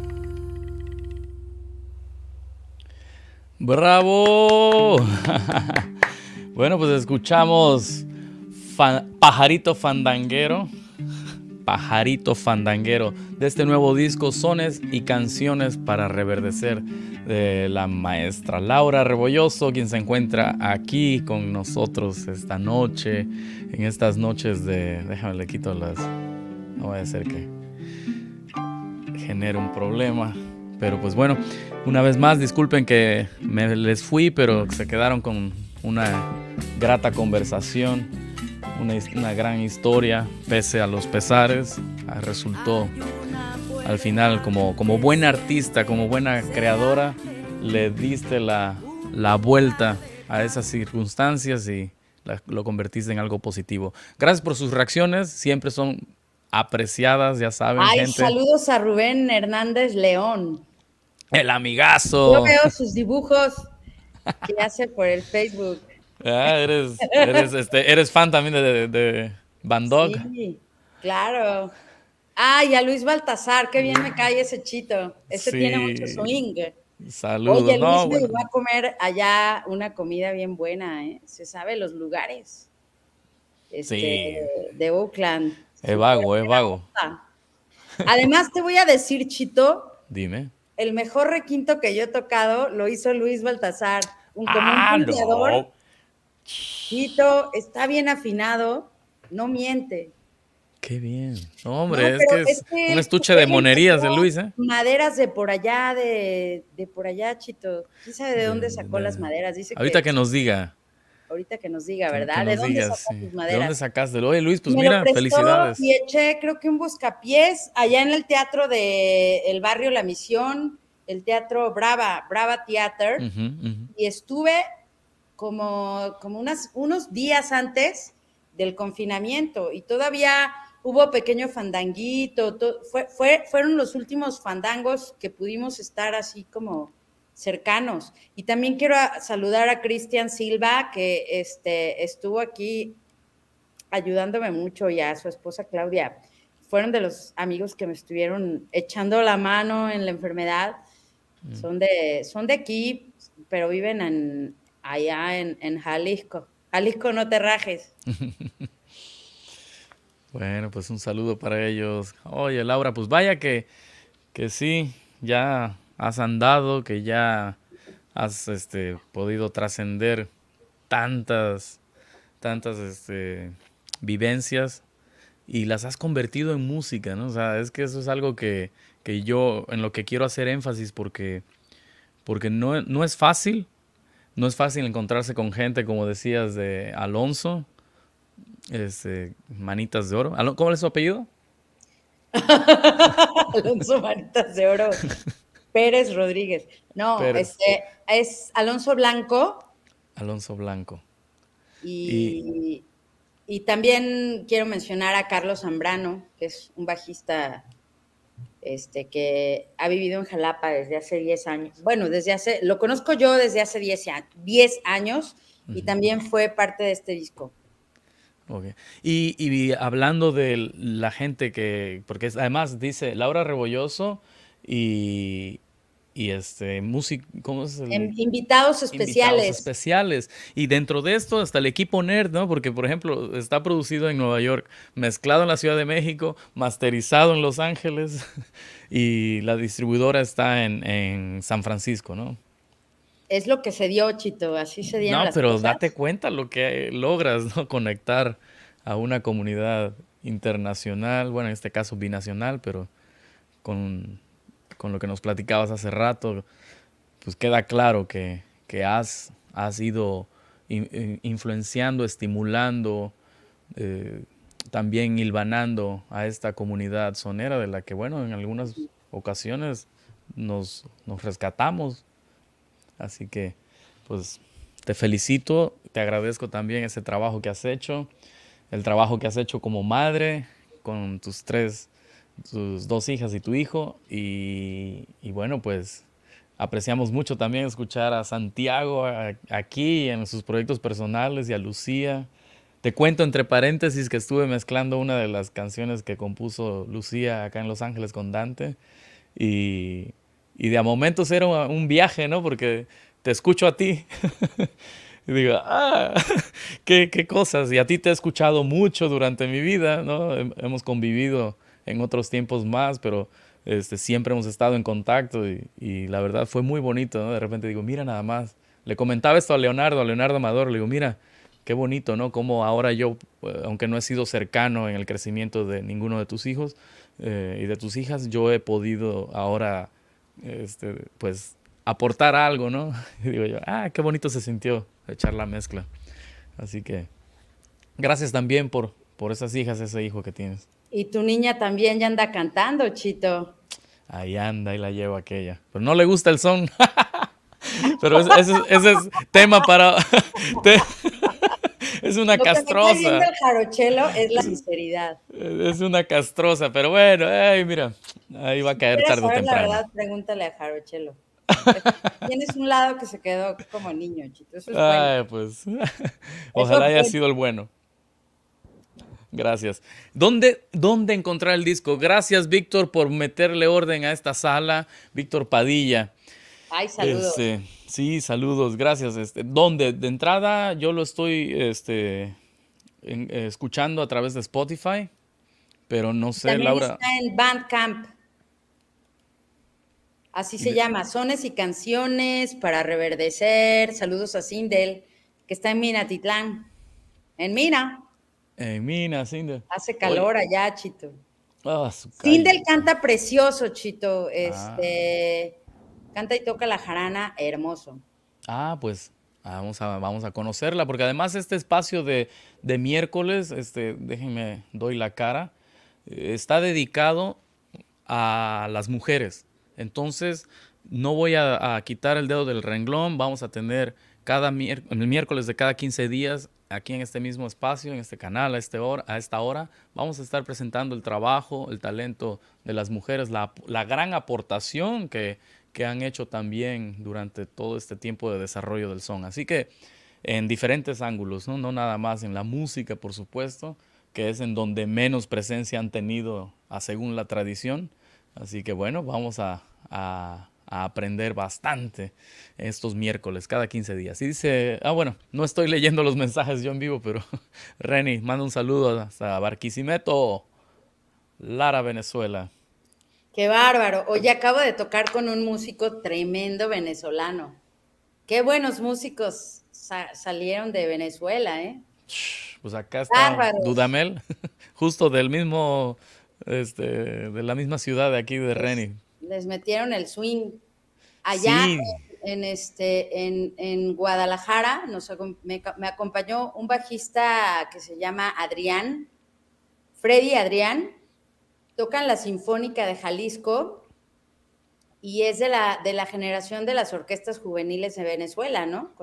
¡Bravo! Bueno, pues escuchamos Pajarito Fandanguero, Pajarito Fandanguero, de este nuevo disco Sones y Canciones para Reverdecer, de la maestra Laura Rebolloso, quien se encuentra aquí con nosotros esta noche, en estas noches de... Déjame, le quito las... No vaya a ser que genere un problema, pero pues bueno, una vez más, disculpen que me les fui, pero se quedaron con una grata conversación. Una gran historia, pese a los pesares, resultó al final como buena artista, como buena creadora, le diste la vuelta a esas circunstancias y lo convertiste en algo positivo. Gracias por sus reacciones, siempre son apreciadas, ya saben, Ay, gente. saludos a Rubén Hernández León. El amigazo. Yo veo sus dibujos que hace por el Facebook. Ah, eres fan también de Van Dog. Sí, claro. Ay, a Luis Baltasar, qué bien me cae ese chito. Ese Sí. tiene mucho swing. Saludos. Oye, Luis No, me bueno. va a comer allá una comida bien buena, ¿eh? Se sabe los lugares. Sí. De Oakland. Es vago. Además, te voy a decir, Chito, Dime. el mejor requinto que yo he tocado lo hizo Luis Baltasar. Un punteador. No. Chito, está bien afinado, no miente. Qué bien. No, hombre, No, es pero que es un estuche de monerías de Luis, ¿eh? Maderas de por allá, de por allá, Chito. ¿Quién sabe de dónde sacó las maderas? Dice Ahorita que nos diga. Ahorita que nos diga, Que ¿verdad? ¿De nos dónde digas, sacó sí. tus ¿De maderas? dónde sacaste? Oye, Luis, pues Me lo mira, prestó felicidades. y eché, creo que un buscapiés allá en el teatro del barrio La Misión, el teatro Brava Theater, Ujú. y estuve unos días antes del confinamiento y todavía hubo pequeño fandanguito, fueron los últimos fandangos que pudimos estar así como cercanos. Y también quiero saludar a Cristian Silva, que estuvo aquí ayudándome mucho, y a su esposa Claudia. Fueron de los amigos que me estuvieron echando la mano en la enfermedad. Son de aquí, pero viven allá en Jalisco. Jalisco, no te rajes. Bueno, pues un saludo para ellos. Oye, Laura, pues vaya que sí, ya has andado, que ya has podido trascender tantas vivencias y las has convertido en música, ¿no? O sea, es que eso es algo que yo en lo que quiero hacer énfasis porque no es fácil. No es fácil encontrarse con gente, como decías, de Alonso, Manitas de Oro. ¿Cómo es su apellido? Alonso Manitas de Oro. Pérez Rodríguez. No, Pérez. Es Alonso Blanco. Alonso Blanco. Y también quiero mencionar a Carlos Zambrano, que es un bajista que ha vivido en Jalapa desde hace 10 años. Bueno, lo conozco yo desde hace 10 años y también fue parte de este disco. Okay. Y hablando de la gente porque además dice Laura Rebolloso y música, ¿cómo es? Invitados especiales. Invitados especiales. Y dentro de esto hasta el equipo Nerd, ¿no? Porque, por ejemplo, está producido en Nueva York, mezclado en la Ciudad de México, masterizado en Los Ángeles y la distribuidora está en San Francisco, ¿no? Es lo que se dio, Chito, así se dieron las cosas. No, pero date cuenta lo que logras, ¿no? Conectar a una comunidad internacional, bueno, en este caso binacional, pero con lo que nos platicabas hace rato, pues queda claro que has ido influenciando, estimulando, también hilvanando a esta comunidad sonera de la que, bueno, en algunas ocasiones nos rescatamos. Así que, pues, te felicito, te agradezco también ese trabajo que has hecho, el trabajo que has hecho como madre, con tus 2 hijas y tu hijo, y bueno, pues apreciamos mucho también escuchar a Santiago aquí en sus proyectos personales y a Lucía. Te cuento entre paréntesis que estuve mezclando una de las canciones que compuso Lucía acá en Los Ángeles con Dante, y de a momentos era un viaje, ¿no? Porque te escucho a ti y digo, qué cosas. Y a ti te he escuchado mucho durante mi vida, ¿no? Hemos convivido en otros tiempos más, pero siempre hemos estado en contacto y la verdad fue muy bonito, ¿no? De repente digo, mira nada más. Le comentaba esto a Leonardo Amador, le digo, mira, qué bonito, ¿no? Como ahora yo, aunque no he sido cercano en el crecimiento de ninguno de tus hijos y de tus hijas, yo he podido ahora, pues, aportar algo, ¿no? Y digo yo, qué bonito se sintió echar la mezcla. Así que gracias también por esas hijas, ese hijo que tienes. Y tu niña también ya anda cantando, Chito. Ahí anda, y la llevo aquella. Pero no le gusta el son. Pero ese es tema para... Es una castrosa. Lo que me está viendo el jarochelo es la sinceridad. Es una castrosa, pero bueno, mira, ahí va a caer tarde o temprano. La verdad, pregúntale a jarochelo. Tienes un lado que se quedó como niño, Chito. Eso es bueno. Pues, ojalá haya sido el bueno. Gracias. ¿Dónde encontrar el disco? Gracias, Víctor, por meterle orden a esta sala. Víctor Padilla. Ay, saludos. Sí, saludos, gracias. ¿Dónde? De entrada, yo lo estoy escuchando a través de Spotify, pero no sé, también Laura. Está en Bandcamp. Así se llama, Sones y Canciones para Reverdecer. Saludos a Sindel, que está en Minatitlán. En Mina. En Mina, Sindel. Hace calor allá, Chito. Sindel canta precioso, Chito. Canta y toca la jarana, hermoso. Pues vamos a conocerla, porque además este espacio de miércoles, déjenme, doy la cara, está dedicado a las mujeres. Entonces, no voy a quitar el dedo del renglón, vamos a tener el miércoles de cada 15 días, aquí en este mismo espacio, en este canal, a esta hora, vamos a estar presentando el trabajo, el talento de las mujeres, la gran aportación que han hecho también durante todo este tiempo de desarrollo del son. Así que en diferentes ángulos, ¿no? No nada más en la música, por supuesto, que es en donde menos presencia han tenido, según la tradición. Así que bueno, vamos a aprender bastante estos miércoles, cada 15 días. Y dice, bueno, no estoy leyendo los mensajes yo en vivo, pero Reni, manda un saludo hasta Barquisimeto, Lara, Venezuela. Qué bárbaro. Oye, acabo de tocar con un músico tremendo venezolano. Qué buenos músicos salieron de Venezuela, ¿eh? Pues acá está Bárbaros. Dudamel, justo del mismo, de la misma ciudad de aquí de Reni. Les metieron el swing. Allá Sí. en Guadalajara me acompañó un bajista que se llama Adrián, Freddy Adrián, tocan la Sinfónica de Jalisco y es de la generación de las orquestas juveniles de Venezuela, ¿no?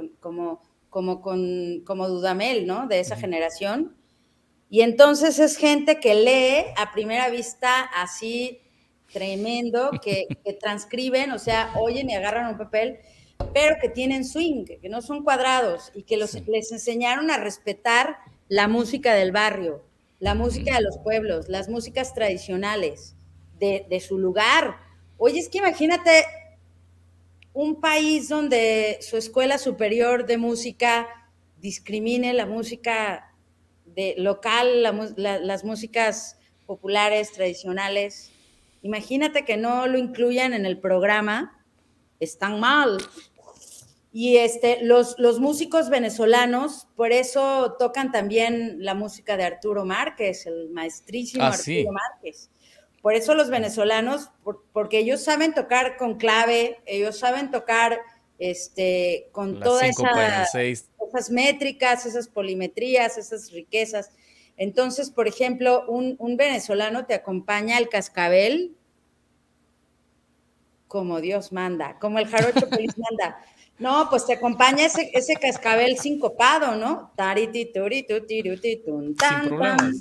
Como Dudamel, ¿no? De esa generación. Y entonces es gente que lee a primera vista así tremendo, que transcriben, o sea, oyen y agarran un papel, pero que tienen swing, que no son cuadrados y que les enseñaron a respetar la música del barrio, la música de los pueblos, las músicas tradicionales de su lugar. Oye, es que imagínate un país donde su escuela superior de música discrimine la música local, las músicas populares, tradicionales. Imagínate que no lo incluyan en el programa, están mal. Y los músicos venezolanos, por eso tocan también la música de Arturo Márquez, el maestrísimo Arturo Márquez. Por eso los venezolanos, porque ellos saben tocar con clave, ellos saben tocar con todas esas métricas, esas polimetrías, esas riquezas. Entonces, por ejemplo, un venezolano te acompaña al cascabel como Dios manda, como el jarocho feliz manda. No, pues te acompaña ese cascabel sincopado, ¿no? Sin problemas.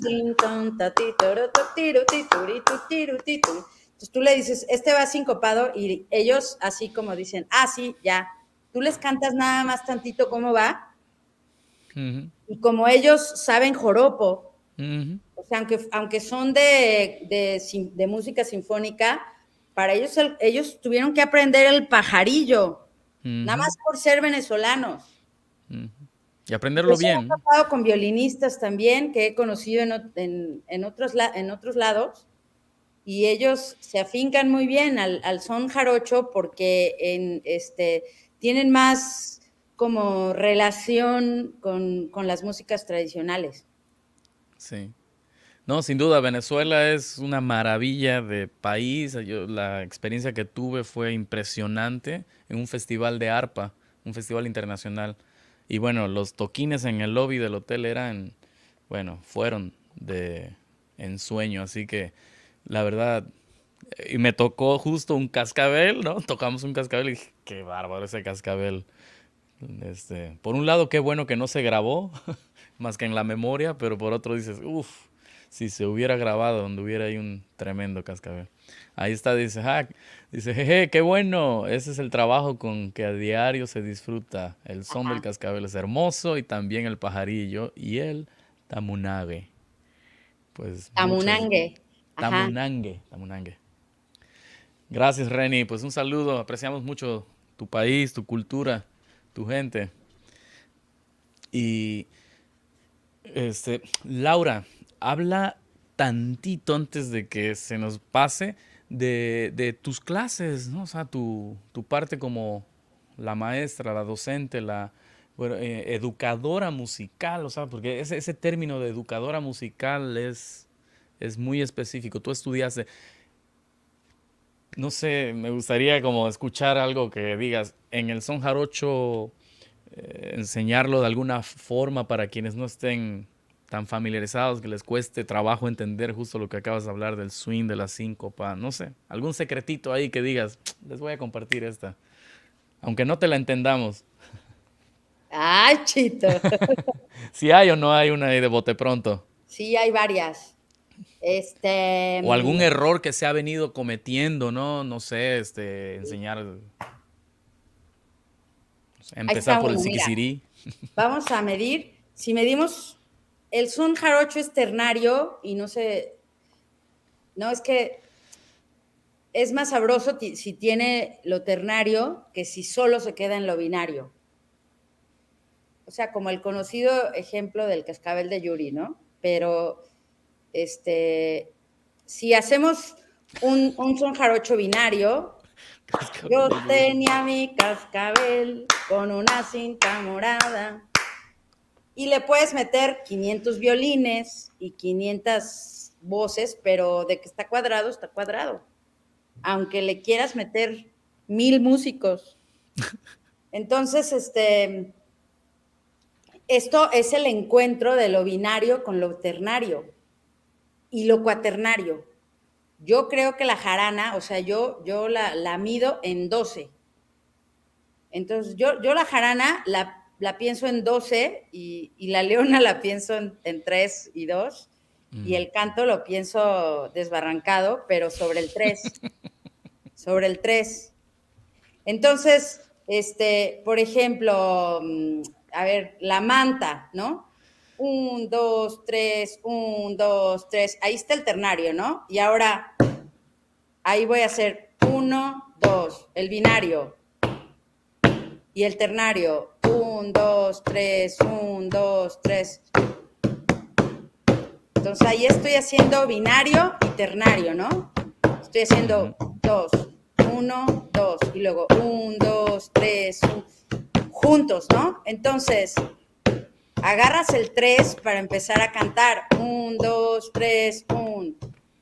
Entonces tú le dices, va sincopado, y ellos así como dicen, sí, ya. Tú les cantas nada más tantito cómo va, y como ellos saben joropo, o sea, aunque son de música sinfónica, para ellos tuvieron que aprender el pajarillo, nada más por ser venezolanos. Y aprenderlo bien. He tratado con violinistas también, que he conocido en otros lados, y ellos se afincan muy bien al son jarocho porque tienen más como relación con las músicas tradicionales. Sí. No, sin duda, Venezuela es una maravilla de país. La experiencia que tuve fue impresionante en un festival de arpa, un festival internacional. Y bueno, los toquines en el lobby del hotel fueron de ensueño. Así que, la verdad, y me tocó justo un cascabel, ¿no? Tocamos un cascabel y dije, qué bárbaro ese cascabel. Por un lado, qué bueno que no se grabó, más que en la memoria, pero por otro dices, si se hubiera grabado donde hubiera ahí un tremendo cascabel. Ahí está, dice, jeje, qué bueno, ese es el trabajo con que a diario se disfruta. El son del cascabel es hermoso y también el pajarillo y el tamunage. Pues Tamunangue. Tamunangue. Gracias, Reni. Pues un saludo, apreciamos mucho tu país, tu cultura, tu gente. Y Laura, habla tantito antes de que se nos pase de tus clases, ¿no? O sea, tu parte como la maestra, la docente, educadora musical, o sea, porque ese término de educadora musical es muy específico. Tú estudiaste, no sé, me gustaría como escuchar algo que digas, en el son jarocho, enseñarlo de alguna forma para quienes no estén tan familiarizados, que les cueste trabajo entender justo lo que acabas de hablar del swing, de la síncopa, no sé, algún secretito ahí que digas, les voy a compartir esta, aunque no te la entendamos. Ay, Chito. Si hay o no hay una ahí de bote pronto. Sí, hay varias. O algún error que se ha venido cometiendo, ¿no? No sé, enseñar, Ahí empezar está por el uno, mira. siquisirí. Vamos a medir. Si medimos, el son jarocho es ternario y no sé, no, es que es más sabroso si tiene lo ternario que si solo se queda en lo binario. O sea, como el conocido ejemplo del cascabel de Yuri, ¿no? Pero, si hacemos un son jarocho binario, yo tenía mi cascabel con una cinta morada y le puedes meter 500 violines y 500 voces, pero de que está cuadrado, está cuadrado. Aunque le quieras meter 1000 músicos. Entonces, esto es el encuentro de lo binario con lo ternario y lo cuaternario. Yo creo que la jarana, o sea, yo la mido en 12. Entonces, yo la jarana la pienso en 12 y la leona la pienso en 3 y 2. Y el canto lo pienso desbarrancado, pero sobre el 3. Sobre el 3. Entonces, por ejemplo, a ver, la manta, ¿no? 1, 2, 3, 1, 2, 3. Ahí está el ternario, ¿no? Y ahora, ahí voy a hacer 1, 2, el binario. Y el ternario, 1, 2, 3, 1, 2, 3. Entonces ahí estoy haciendo binario y ternario, ¿no? Estoy haciendo 2, 1, 2, y luego 1, 2, 3, juntos, ¿no? Entonces, agarras el 3 para empezar a cantar. 1, 2, 3, 1.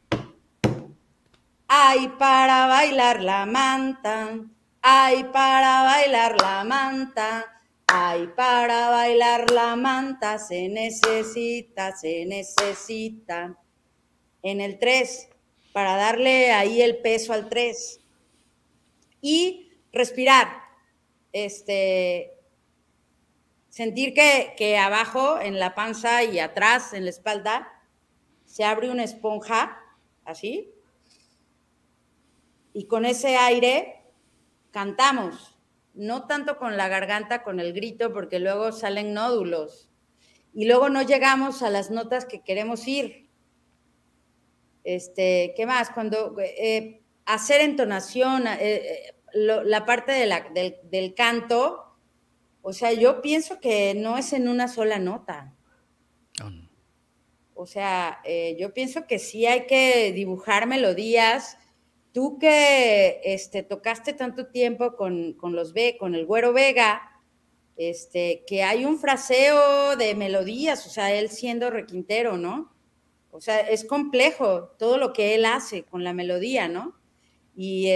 Ay, para bailar la manta. Ay, para bailar la manta. Ay, para bailar la manta se necesita. En el 3, para darle ahí el peso al 3. Y respirar. Sentir que abajo, en la panza y atrás, en la espalda, se abre una esponja, así. Y con ese aire cantamos. No tanto con la garganta, con el grito, porque luego salen nódulos. Y luego no llegamos a las notas que queremos ir. ¿Qué más? Cuando hacer entonación, la parte del canto, o sea, yo pienso que no es en una sola nota. O sea, yo pienso que sí hay que dibujar melodías. Tú que tocaste tanto tiempo con el Güero Vega, que hay un fraseo de melodías, o sea, él siendo requintero, ¿no? O sea, es complejo todo lo que él hace con la melodía, ¿no? Y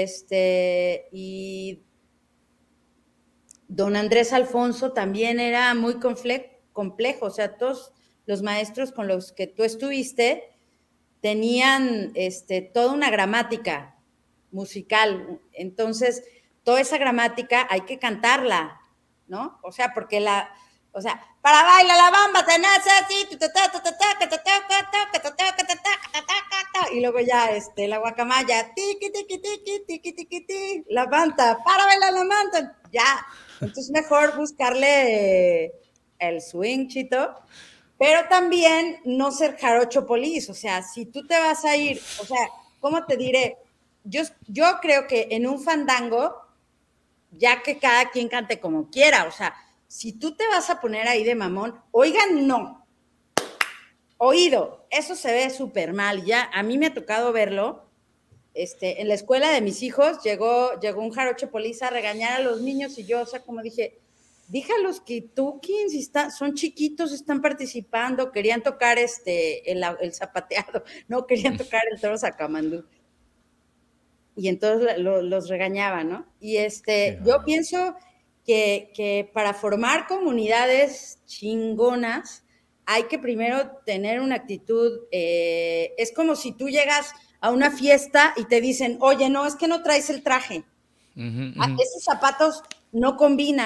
don Andrés Alfonso también era muy complejo, o sea, todos los maestros con los que tú estuviste tenían toda una gramática musical, entonces toda esa gramática hay que cantarla, ¿no? O sea, porque para bailar la bamba te necesito, y luego ya la guacamaya, tiqui, tiqui, tiqui, tiqui, tiqui, tiqui, la manta, para bailar la manta, ya. Entonces mejor buscarle el swing, Chito, pero también no ser jarocho polis, o sea, si tú te vas a ir, o sea, ¿cómo te diré? Yo creo que en un fandango, ya que cada quien cante como quiera, o sea, si tú te vas a poner ahí de mamón, oigan, no. Oído, eso se ve súper mal. Ya, a mí me ha tocado verlo. En la escuela de mis hijos llegó un jarocho polis a regañar a los niños y yo, o sea, como dije, díjalos que toquen, si son chiquitos, están participando, querían tocar el zapateado, no querían tocar el toro sacamandú. Y entonces los regañaba, ¿no? Y yo pienso que para formar comunidades chingonas hay que primero tener una actitud, es como si tú llegas a una fiesta y te dicen, oye, no, es que no traes el traje. Esos zapatos no combinan.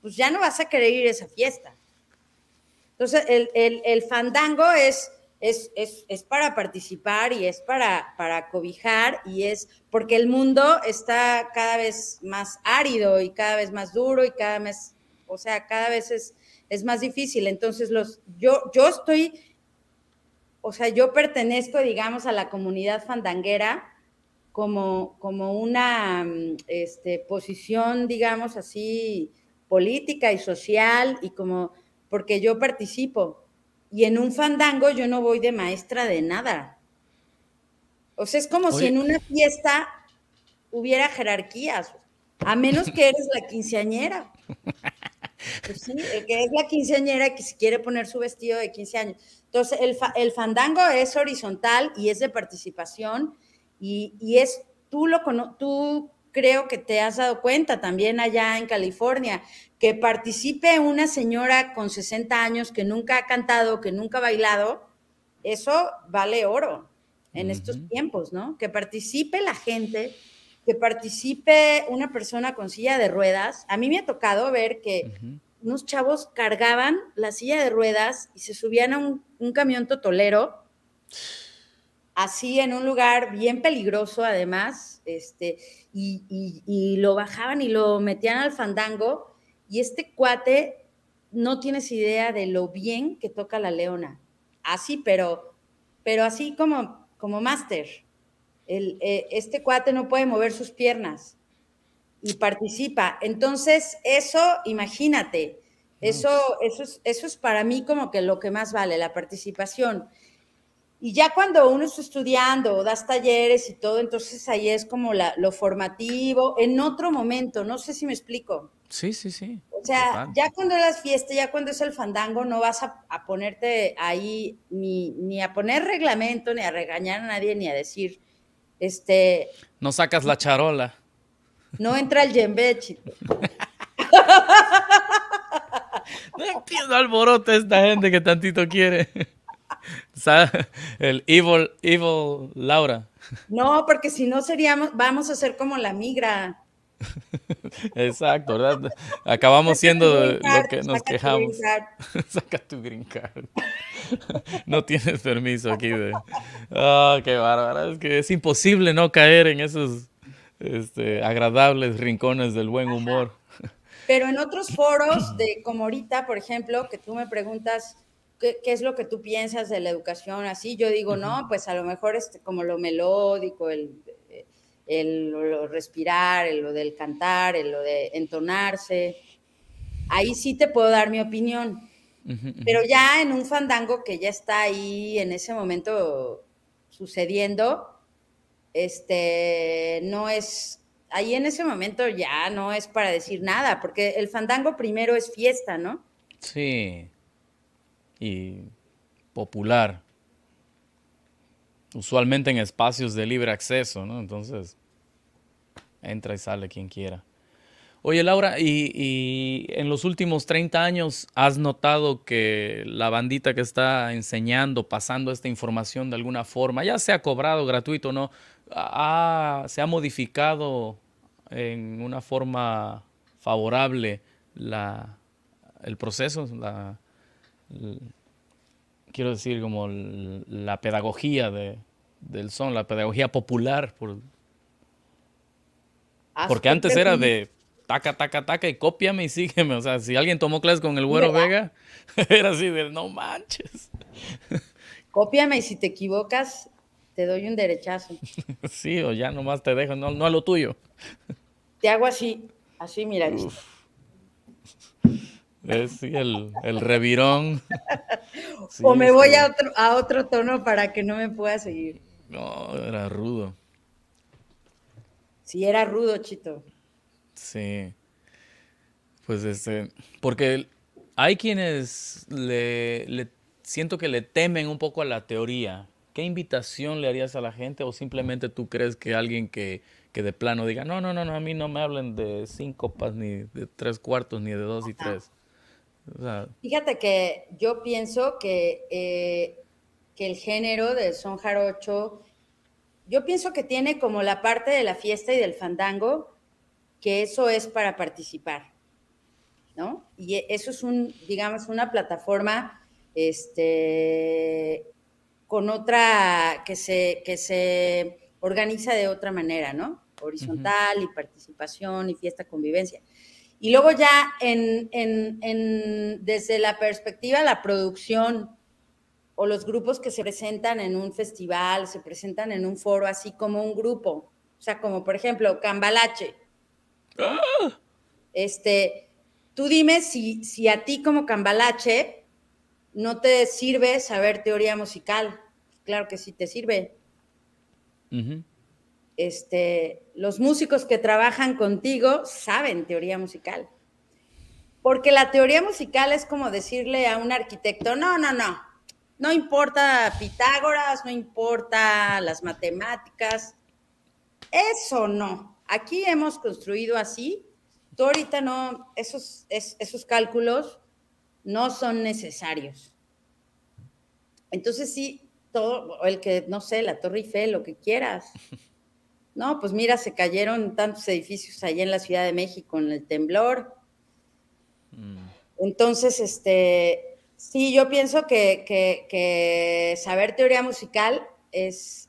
pues ya no vas a querer ir a esa fiesta. Entonces, el fandango es para participar y es para cobijar y es porque el mundo está cada vez más árido y cada vez más duro y cada vez, o sea, cada vez es más difícil. Entonces, yo estoy, o sea, yo pertenezco, digamos, a la comunidad fandanguera como una posición, digamos así, política y social y como, porque yo participo. Y en un fandango yo no voy de maestra de nada. O sea, es como si en una fiesta hubiera jerarquías, a menos que eres la quinceañera. Pues sí, el que es la quinceañera que si quiere poner su vestido de 15 años. Entonces, el fandango es horizontal y es de participación y es, tú creo que te has dado cuenta también allá en California, que participe una señora con 60 años que nunca ha cantado, que nunca ha bailado, eso vale oro en estos tiempos, ¿no? Que participe la gente, que participe una persona con silla de ruedas. A mí me ha tocado ver que unos chavos cargaban la silla de ruedas y se subían a un camión totolero, así en un lugar bien peligroso además, y lo bajaban y lo metían al fandango, y este cuate no tienes idea de lo bien que toca la leona, así, pero así como máster. Este cuate no puede mover sus piernas y participa. Entonces, eso, imagínate, eso es para mí como que lo que más vale, la participación. Y ya cuando uno está estudiando o das talleres y todo, entonces ahí es como lo formativo, en otro momento, no sé si me explico. Sí, sí, sí. O sea, Total. ya cuando es la fiesta, ya cuando es el fandango, no vas a ponerte ahí ni a poner reglamento, ni a regañar a nadie, ni a decir, No sacas la charola. no entra el yembe, chito. No entiendo alboroto esta gente que tantito quiere. El evil Laura. No, porque si no vamos a ser como la migra. Exacto, ¿verdad? Acabamos siendo lo que nos Saca tu quejamos. green card. Saca tu green card. No tienes permiso aquí de... Ah, qué bárbara. Es que es imposible no caer en esos agradables rincones del buen humor. Pero en otros foros, como ahorita, por ejemplo, que tú me preguntas qué es lo que tú piensas de la educación, así, yo digo, no, pues a lo mejor como lo melódico, lo respirar, lo del cantar, lo de entonarse, ahí sí te puedo dar mi opinión. Pero ya en un fandango que ya está ahí en ese momento sucediendo, no es, ahí en ese momento ya no es para decir nada, porque el fandango primero es fiesta, ¿no? Sí. Y popular. Usualmente en espacios de libre acceso, ¿no? Entonces, entra y sale quien quiera. Oye, Laura, y en los últimos 30 años, ¿has notado que la bandita que está enseñando, pasando esta información de alguna forma, ya sea cobrado, gratuito o no, se ha modificado en una forma favorable el proceso? Quiero decir, como la pedagogía del son, la pedagogía popular. Porque antes era de taca, taca, taca y cópiame y sígueme. O sea, si alguien tomó clases con el Güero Vega, era así de no manches. Cópiame y si te equivocas, te doy un derechazo. Sí, o ya nomás te dejo, no a lo tuyo. Te hago así, mira. Sí, el revirón. Sí, o me voy a otro tono para que no me pueda seguir. No, era rudo. Sí, era rudo, Chito. Sí. Pues porque hay quienes siento que le temen un poco a la teoría. ¿Qué invitación le harías a la gente? ¿O simplemente tú crees que alguien que de plano diga, no, a mí no me hablen de síncopas, ni de 3/4, ni de 2 y 3? O sea, fíjate que yo pienso que el género del son jarocho, yo pienso que tiene como la parte de la fiesta y del fandango, que eso es para participar. ¿no? Y eso es digamos, una plataforma con otra, que se organiza de otra manera, ¿no? Horizontal y participación y fiesta, convivencia. Y luego ya desde la perspectiva de la producción o los grupos que se presentan en un festival, se presentan en un foro así como un grupo, o sea, como por ejemplo Cambalache. Tú dime si a ti como Cambalache no te sirve saber teoría musical. Claro que sí te sirve. Los músicos que trabajan contigo saben teoría musical. Porque la teoría musical es como decirle a un arquitecto, no importa Pitágoras, no importa las matemáticas, eso no. Aquí hemos construido así, tú ahorita no, esos cálculos no son necesarios. Entonces sí, todo, el que, no sé, la Torre Eiffel, lo que quieras. No, pues mira, se cayeron tantos edificios allá en la Ciudad de México en el temblor. Entonces, sí, yo pienso que saber teoría musical es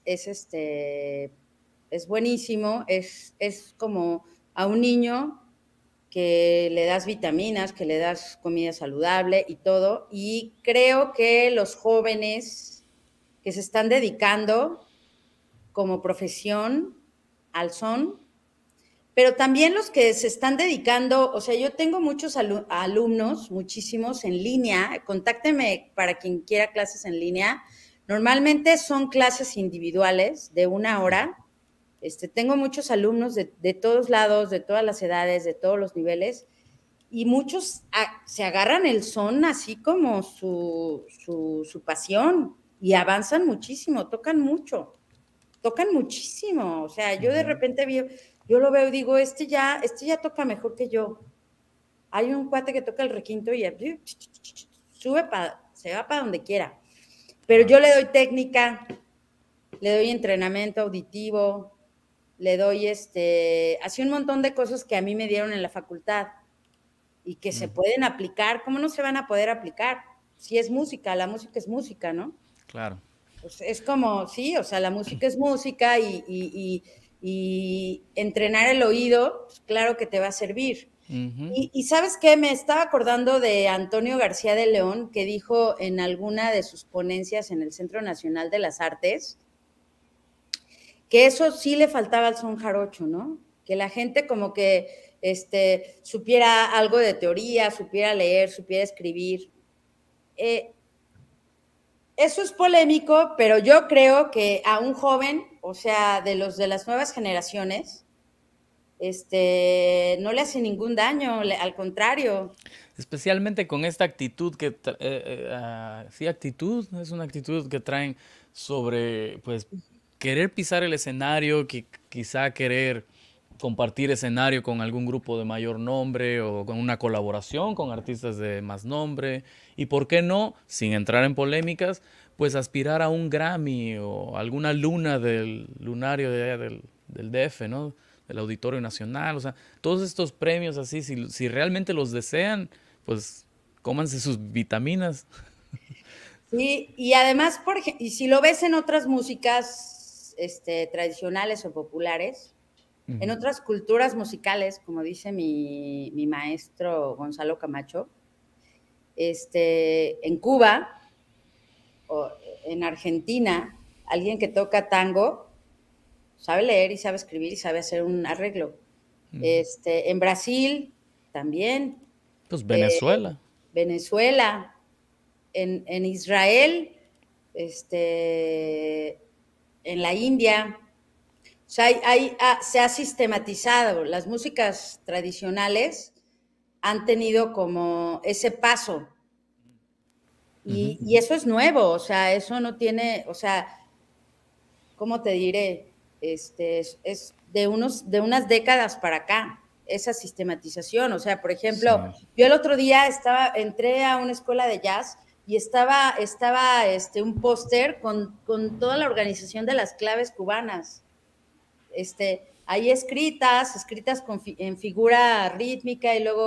buenísimo, es como a un niño que le das vitaminas, que le das comida saludable y todo, y creo que los jóvenes que se están dedicando como profesión al son, pero también los que se están dedicando, o sea, yo tengo muchos alumnos, muchísimos en línea, contáctenme para quien quiera clases en línea, normalmente son clases individuales de 1 hora, tengo muchos alumnos de todos lados, de todas las edades, de todos los niveles, y muchos se agarran el son así como su pasión, y avanzan muchísimo, tocan muchísimo, o sea, yo de repente yo lo veo y digo, este ya toca mejor que yo. Hay un cuate que toca el requinto y se va para donde quiera. Pero yo le doy técnica, le doy entrenamiento auditivo, le doy así un montón de cosas que a mí me dieron en la facultad y que se pueden aplicar. ¿Cómo no se van a poder aplicar? Si es música, la música es música, ¿no? Claro. Pues es como, sí, o sea, la música es música y entrenar el oído, pues claro que te va a servir. Y ¿sabes qué? Me estaba acordando de Antonio García de León, que dijo en alguna de sus ponencias en el Centro Nacional de las Artes, que eso sí le faltaba al son jarocho, ¿no? Que la gente como que supiera algo de teoría, supiera leer, supiera escribir. Eso es polémico, pero yo creo que a un joven, o sea, de las nuevas generaciones, no le hace ningún daño, al contrario. Especialmente con esta actitud que, sí, actitud, es una actitud que traen sobre, pues, querer pisar el escenario, quizá querer compartir escenario con algún grupo de mayor nombre o con una colaboración con artistas de más nombre y por qué no, sin entrar en polémicas, pues aspirar a un Grammy o alguna luna del lunario del DF, ¿no? Del Auditorio Nacional, o sea, todos estos premios así, si realmente los desean, pues cómanse sus vitaminas. Sí, y además, y si lo ves en otras músicas tradicionales o populares, en otras culturas musicales, como dice mi maestro Gonzalo Camacho, en Cuba o en Argentina, alguien que toca tango sabe leer y sabe escribir y sabe hacer un arreglo. En Brasil también. Pues Venezuela. Venezuela. En Israel, en la India. O sea, se ha sistematizado. Las músicas tradicionales han tenido como ese paso. Y eso es nuevo, o sea, eso no tiene, o sea, ¿cómo te diré? Es de unas décadas para acá, esa sistematización. O sea, por ejemplo, sí. Yo el otro día entré a una escuela de jazz y estaba un póster con toda la organización de las claves cubanas. Ahí escritas en figura rítmica y luego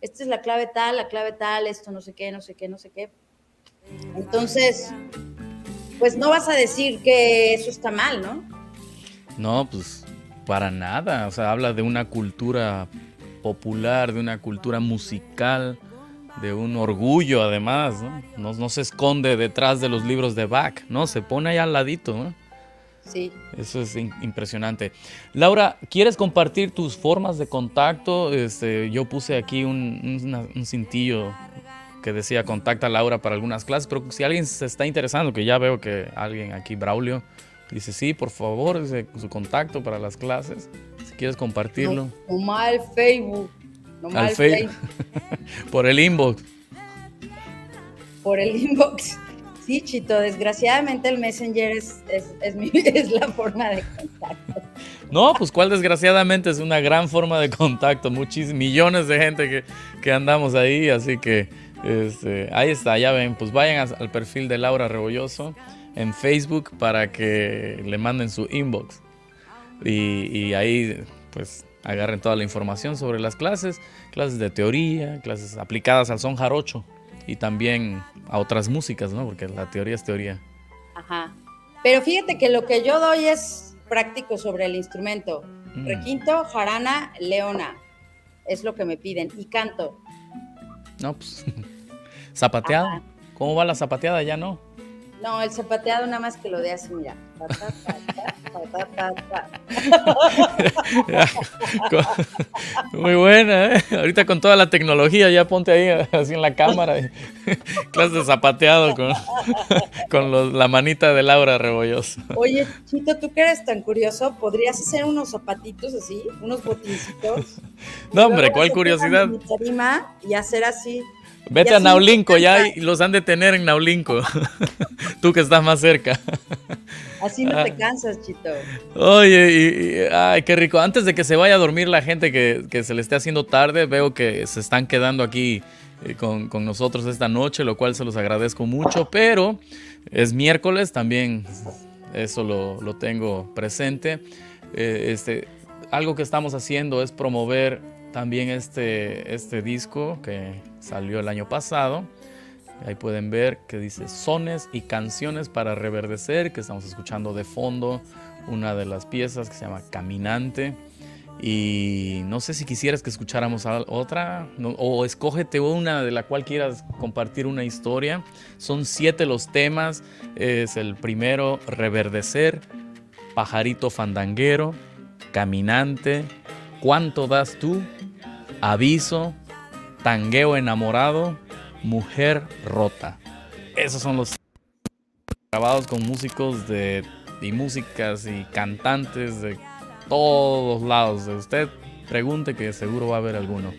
esta es la clave tal, esto no sé qué, no sé qué, no sé qué. Entonces, pues no vas a decir que eso está mal, ¿no? No, pues para nada. O sea, habla de una cultura popular, de una cultura musical, de un orgullo además, ¿no? No se esconde detrás de los libros de Bach, ¿no? Se pone ahí al ladito, ¿no? Sí. Eso es impresionante. Laura, ¿quieres compartir tus formas de contacto? Yo puse aquí un cintillo que decía contacta a Laura para algunas clases, pero si alguien se está interesando, que ya veo que alguien aquí, Braulio, dice sí, por favor, dice su contacto para las clases, si quieres compartirlo. No mal Facebook. No Al mal Facebook. Por el inbox. Por el inbox. Sí, Chito, desgraciadamente el Messenger es la forma de contacto. No, pues cuál desgraciadamente es una gran forma de contacto. Millones de gente que andamos ahí, así que ahí está, ya ven, pues vayan al perfil de Laura Rebolloso en Facebook para que le manden su inbox y ahí pues agarren toda la información sobre las clases de teoría, clases aplicadas al son jarocho y también a otras músicas, ¿no? Porque la teoría es teoría. Ajá. Pero fíjate que lo que yo doy es práctico sobre el instrumento. Requinto, jarana, leona. Es lo que me piden. Y canto. No, pues. ¿Zapateado? Ajá. ¿Cómo va la zapateada? Ya no. No, el zapateado nada más que lo de así, mira. Muy buena, ¿eh? Ahorita con toda la tecnología, ya ponte ahí así en la cámara. Clase de zapateado con la manita de Laura Rebolloso. Oye, Chito, tú que eres tan curioso, ¿podrías hacer unos zapatitos así? Unos botincitos. No, hombre, ¿cuál curiosidad? Y hacer así. Vete a Naulinco ya y los han de tener en Naulinco. Tú que estás más cerca. Así no te cansas, Chito. Oye, ay, qué rico. Antes de que se vaya a dormir la gente que se le esté haciendo tarde, veo que se están quedando aquí con nosotros esta noche, lo cual se los agradezco mucho, pero es miércoles, también eso lo tengo presente. Algo que estamos haciendo es promover también este disco que salió el año pasado. Ahí pueden ver que dice Sones y canciones para reverdecer, que estamos escuchando de fondo una de las piezas que se llama Caminante. Y no sé si quisieras que escucháramos otra, o escógete una de la cual quieras compartir una historia. Son 7 los temas. Es el primero, Reverdecer, Pajarito Fandanguero, Caminante, ¿Cuánto das tú?, Aviso, Tangueo Enamorado, Mujer Rota. Esos son los grabados con músicos y músicas y cantantes de todos lados. Usted pregunte que seguro va a haber alguno.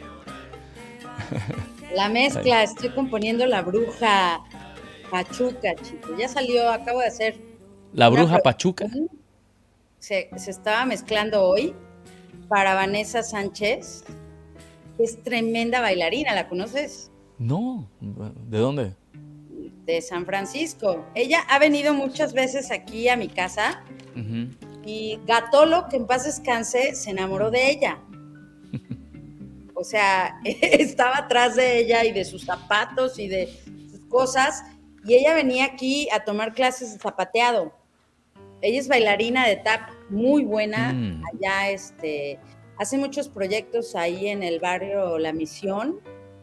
La mezcla, estoy componiendo La Bruja Pachuca, chico. Ya salió, acabo de hacer. ¿La Bruja Pachuca? Se estaba mezclando hoy para Vanessa Sánchez, que es tremenda bailarina, ¿la conoces? No, ¿de dónde? De San Francisco. Ella ha venido muchas veces aquí a mi casa. Uh-huh. Y Gatolo, que en paz descanse, se enamoró de ella. O sea, estaba atrás de ella y de sus zapatos y de sus cosas. Y ella venía aquí a tomar clases de zapateado. Ella es bailarina de tap, muy buena. Allá hace muchos proyectos ahí en el barrio La Misión.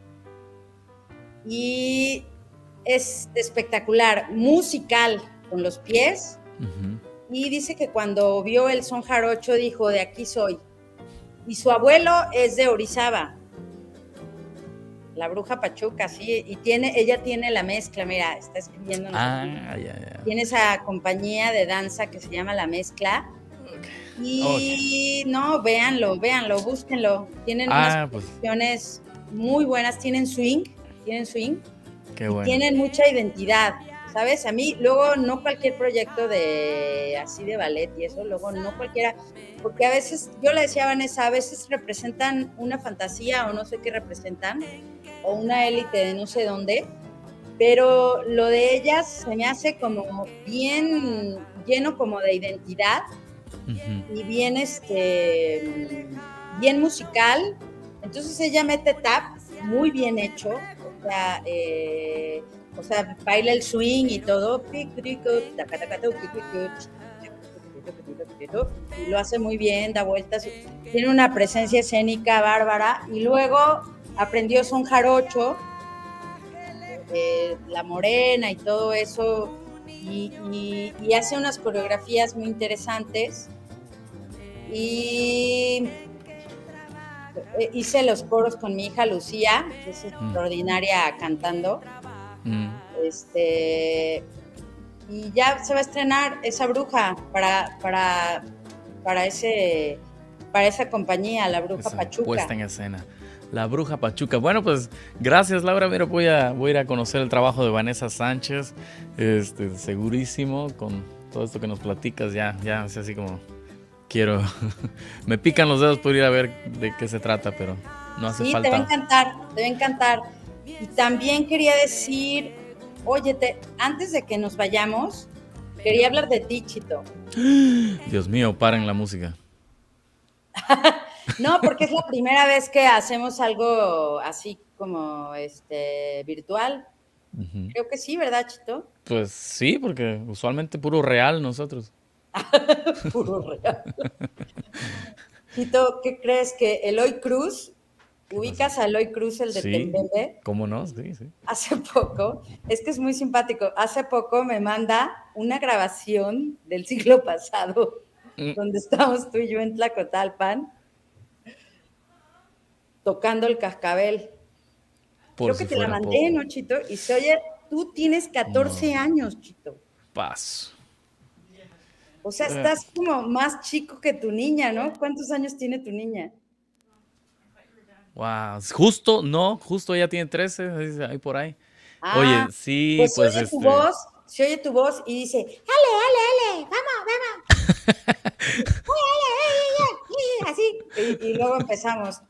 Y es espectacular, musical con los pies. Uh-huh. Y dice que cuando vio el son jarocho dijo, de aquí soy. Y su abuelo es de Orizaba, la Bruja Pachuca, sí. Y ella tiene la mezcla, mira, está escribiendo. Ya. Tiene esa compañía de danza que se llama La Mezcla. Y no, véanlo, búsquenlo. Tienen unas posiciones muy buenas, tienen swing. Qué bueno. Tienen mucha identidad, ¿sabes? A mí, luego, no cualquier proyecto así de ballet y eso, luego no cualquiera, porque a veces, yo le decía a Vanessa, a veces representan una fantasía o no sé qué representan, o una élite de no sé dónde, pero lo de ellas se me hace como bien lleno como de identidad. Uh-huh. Y bien, bien musical. Entonces ella mete tap muy bien hecho, o sea, baila el swing y todo, y lo hace muy bien, da vueltas, tiene una presencia escénica bárbara, y luego aprendió son jarocho, la morena y todo eso, y hace unas coreografías muy interesantes, y hice los coros con mi hija Lucía, que es extraordinaria cantando, y ya se va a estrenar esa bruja para esa compañía, la Bruja Esa Pachuca. puesta en escena. La Bruja Pachuca. Bueno, pues gracias, Laura. Mira, voy a ir a conocer el trabajo de Vanessa Sánchez. Segurísimo, con todo esto que nos platicas, ya es así como quiero. Me pican los dedos por ir a ver de qué se trata, pero no hace falta. Sí, te va a encantar. Y también quería decir, oye, antes de que nos vayamos, quería hablar de ti, Chito. Dios mío, paren la música. No, porque es la primera vez que hacemos algo así como virtual. Creo que sí, ¿verdad, Chito? Pues sí, porque usualmente puro real nosotros. Puro real. Chito, ¿qué crees? Que Eloy Cruz, ¿ubicas a Eloy Cruz, el de Tembembe? ¿Cómo no? Sí. Hace poco, es que es muy simpático, hace poco me manda una grabación del siglo pasado, donde estábamos tú y yo en Tlacotalpan, tocando el cascabel. Creo que te la mandé, ¿no, Chito? Y se oye, tú tienes 14 años, Chito. Paso. O sea, estás como más chico que tu niña, ¿no? ¿Cuántos años tiene tu niña? Wow, justo ella tiene 13, ahí por ahí. Oye, sí, pues se oye tu voz y dice, Ale, vamos. Así, y luego empezamos.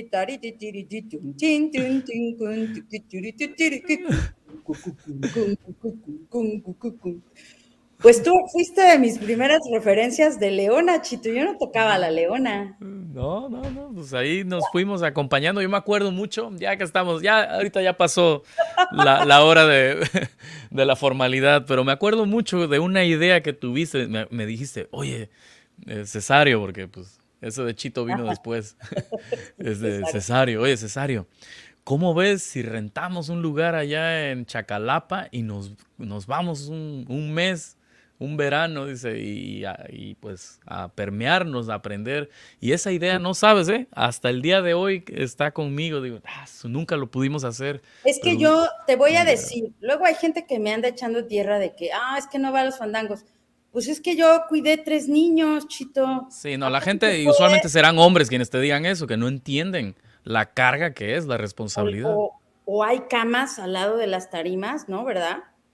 Pues tú fuiste de mis primeras referencias de Leona, Chito. Yo no tocaba la Leona. No, pues ahí nos fuimos acompañando. Yo me acuerdo mucho, ya que estamos, ahorita ya pasó la hora de la formalidad, pero me acuerdo mucho de una idea que tuviste. Me dijiste, oye, Cesario, porque pues eso de Chito vino después. Es de Cesario. Oye, Cesario, ¿cómo ves si rentamos un lugar allá en Chacalapa y nos vamos un mes? Un verano, dice, y pues a permearnos, a aprender. Y esa idea, no sabes, hasta el día de hoy está conmigo. Digo, nunca lo pudimos hacer. Es que yo te voy a decir, luego hay gente que me anda echando tierra de que, es que no va a los fandangos. Pues es que yo cuidé 3 niños, Chito. Sí, no, la gente, y usualmente serán hombres quienes te digan eso, que no entienden la carga que es, la responsabilidad. O hay camas al lado de las tarimas, ¿no? ¿Verdad?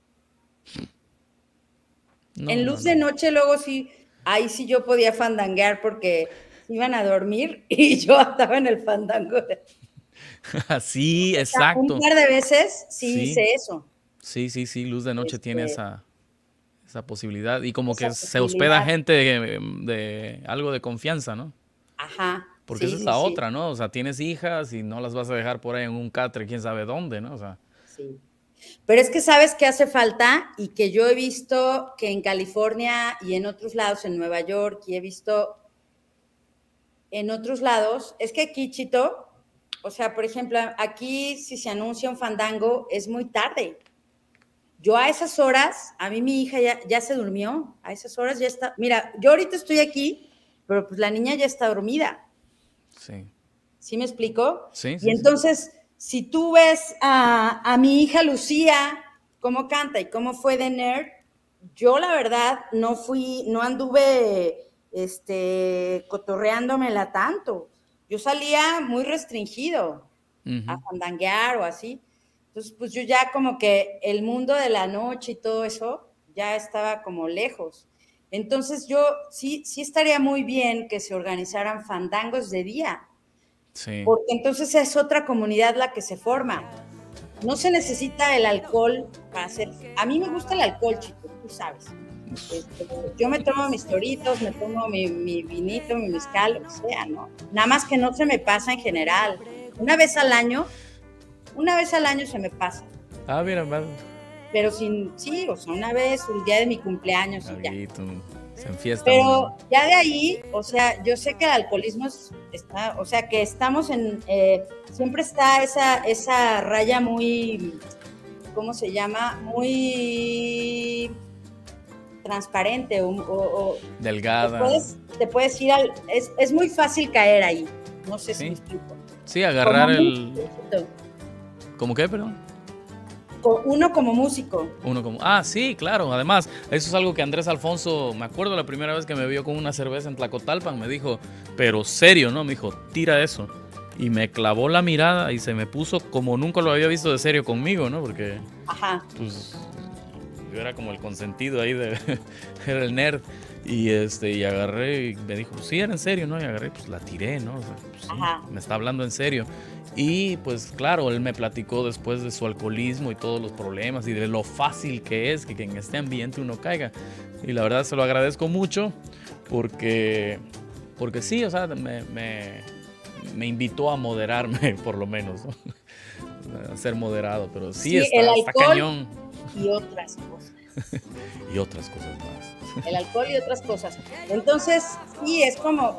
En luz de noche, luego sí, ahí sí yo podía fandanguear porque iban a dormir y yo estaba en el fandango. Sí, exacto. Un par de veces sí hice eso. Sí, luz de noche tiene esa posibilidad y como que se hospeda gente de algo de confianza, ¿no? Ajá. Porque esa es la otra, ¿no? O sea, tienes hijas y no las vas a dejar por ahí en un catre, quién sabe dónde, ¿no? O sea. Sí. Pero es que sabes que hace falta y que yo he visto que en California y en otros lados, en Nueva York, y he visto en otros lados, es que aquí, Chito, o sea, por ejemplo, aquí si se anuncia un fandango es muy tarde. Yo a esas horas, a mí mi hija ya se durmió, a esas horas ya está. Mira, yo ahorita estoy aquí, pero pues la niña ya está dormida. Sí. ¿Sí me explico? Sí. Y entonces, si tú ves a mi hija Lucía, cómo canta y cómo fue de nerd, yo la verdad no anduve cotorreándomela tanto. Yo salía muy restringido a fandanguear o así. Entonces, pues yo ya como que el mundo de la noche y todo eso ya estaba como lejos. Entonces yo sí estaría muy bien que se organizaran fandangos de día. Sí. Porque entonces es otra comunidad la que se forma. No se necesita el alcohol para hacer. A mí me gusta el alcohol, Chito, tú sabes. Yo me tomo mis toritos, me tomo mi vinito, mi mezcal, lo que sea, ¿no? Nada más que no se me pasa en general. Una vez al año Una vez al año se me pasa. Ah, mira, Pero sí, o sea, una vez, el día de mi cumpleaños y ya. Se enfiesta. Pero ya de ahí, o sea, yo sé que el alcoholismo está, o sea, que estamos siempre está esa raya muy, ¿cómo se llama? Muy transparente o delgada. Te puedes ir es muy fácil caer ahí, no sé si me explico. Sí, agarrar ¿Cómo qué, perdón? Uno como músico. Sí, claro. Además, eso es algo que Andrés Alfonso, me acuerdo la primera vez que me vio con una cerveza en Tlacotalpan, me dijo, pero serio, ¿no? Me dijo, tira eso. Y me clavó la mirada y se me puso como nunca lo había visto de serio conmigo, ¿no? Porque pues, yo era como el consentido ahí, era el nerd. Y agarré y me dijo, sí, era en serio, ¿no? Y agarré, pues la tiré, ¿no? O sea, pues, sí, me está hablando en serio. Y pues claro, él me platicó después de su alcoholismo y todos los problemas y de lo fácil que es que en este ambiente uno caiga. Y la verdad se lo agradezco mucho porque sí, o sea, me invitó a moderarme por lo menos, ¿no? A ser moderado, pero sí está cañón. Y otras cosas. Y otras cosas más. El alcohol y otras cosas. Entonces, sí, es como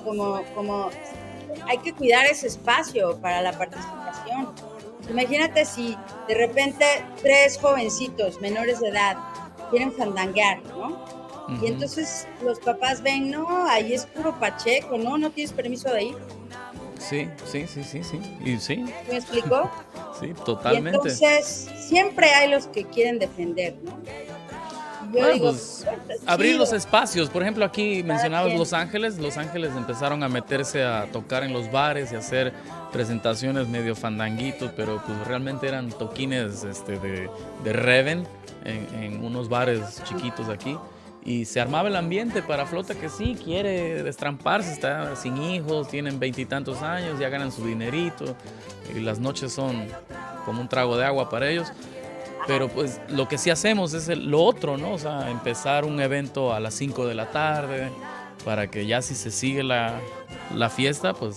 hay que cuidar ese espacio para la participación. Imagínate si de repente 3 jovencitos menores de edad quieren fandanguear, ¿no? Uh-huh. Y entonces los papás ven, no, ahí es puro pacheco, no tienes permiso de ir. Sí. ¿Y sí? ¿Me explicó? Sí, totalmente. Y entonces siempre hay los que quieren defender, ¿no? Yo digo, pues, abrir los espacios. Por ejemplo, aquí mencionabas Los Ángeles. Los Ángeles empezaron a meterse a tocar en los bares y a hacer presentaciones medio fandanguitos, pero pues realmente eran toquines de Reven en unos bares chiquitos aquí. Y se armaba el ambiente para flota que sí quiere destramparse, está sin hijos, tienen 20 y tantos años, ya ganan su dinerito y las noches son como un trago de agua para ellos. Pero pues lo que sí hacemos es lo otro, ¿no? O sea, empezar un evento a las 5 de la tarde para que ya si se sigue la fiesta, pues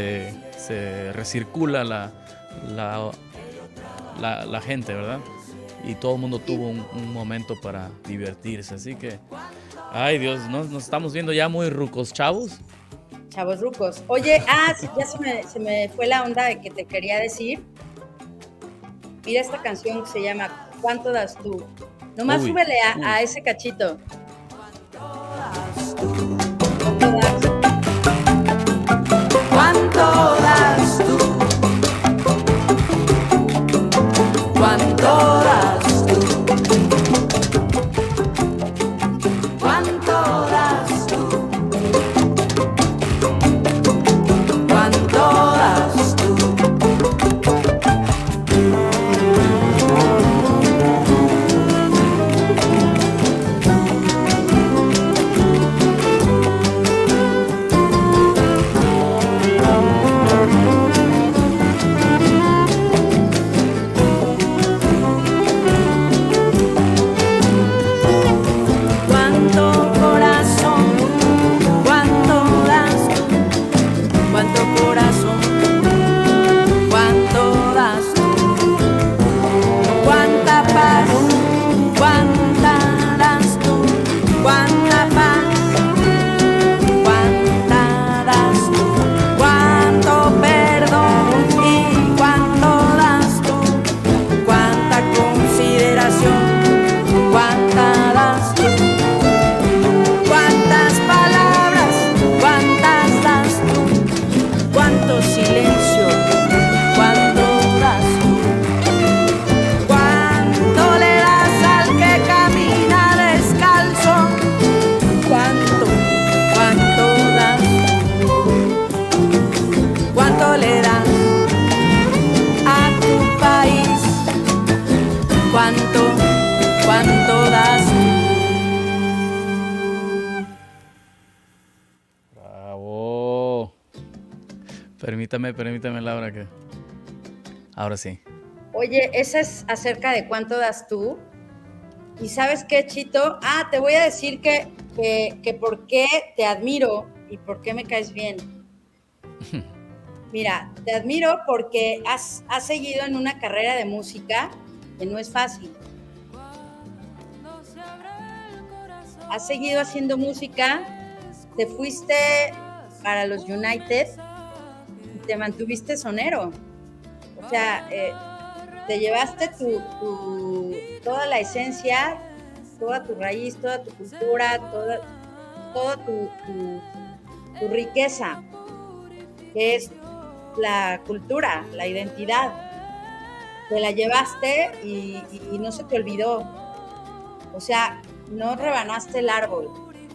se recircula la gente, ¿verdad? Y todo el mundo tuvo un momento para divertirse. Así que, ay Dios, nos estamos viendo ya muy rucos, chavos. Chavos rucos. Oye, ya se me fue la onda de que te quería decir. Mira esta canción que se llama ¿Cuánto das tú? Nomás súbele a ese cachito. ¿Cuánto das tú? ¿Cuánto das tú? ¿Cuánto das tú? ¿Cuánto das tú? ¿Cuánto das? Bravo. Permítame, Laura, que ahora sí. Oye, esa es acerca de cuánto das tú. ¿Y sabes qué, Chito? Te voy a decir que por qué te admiro y por qué me caes bien. Mira, te admiro porque has seguido en una carrera de música que no es fácil. Has seguido haciendo música, te fuiste para los United y te mantuviste sonero. O sea, te llevaste toda la esencia, toda tu raíz, toda tu cultura, toda tu riqueza, que es la cultura, la identidad. Te la llevaste y no se te olvidó. O sea, no rebanaste el árbol.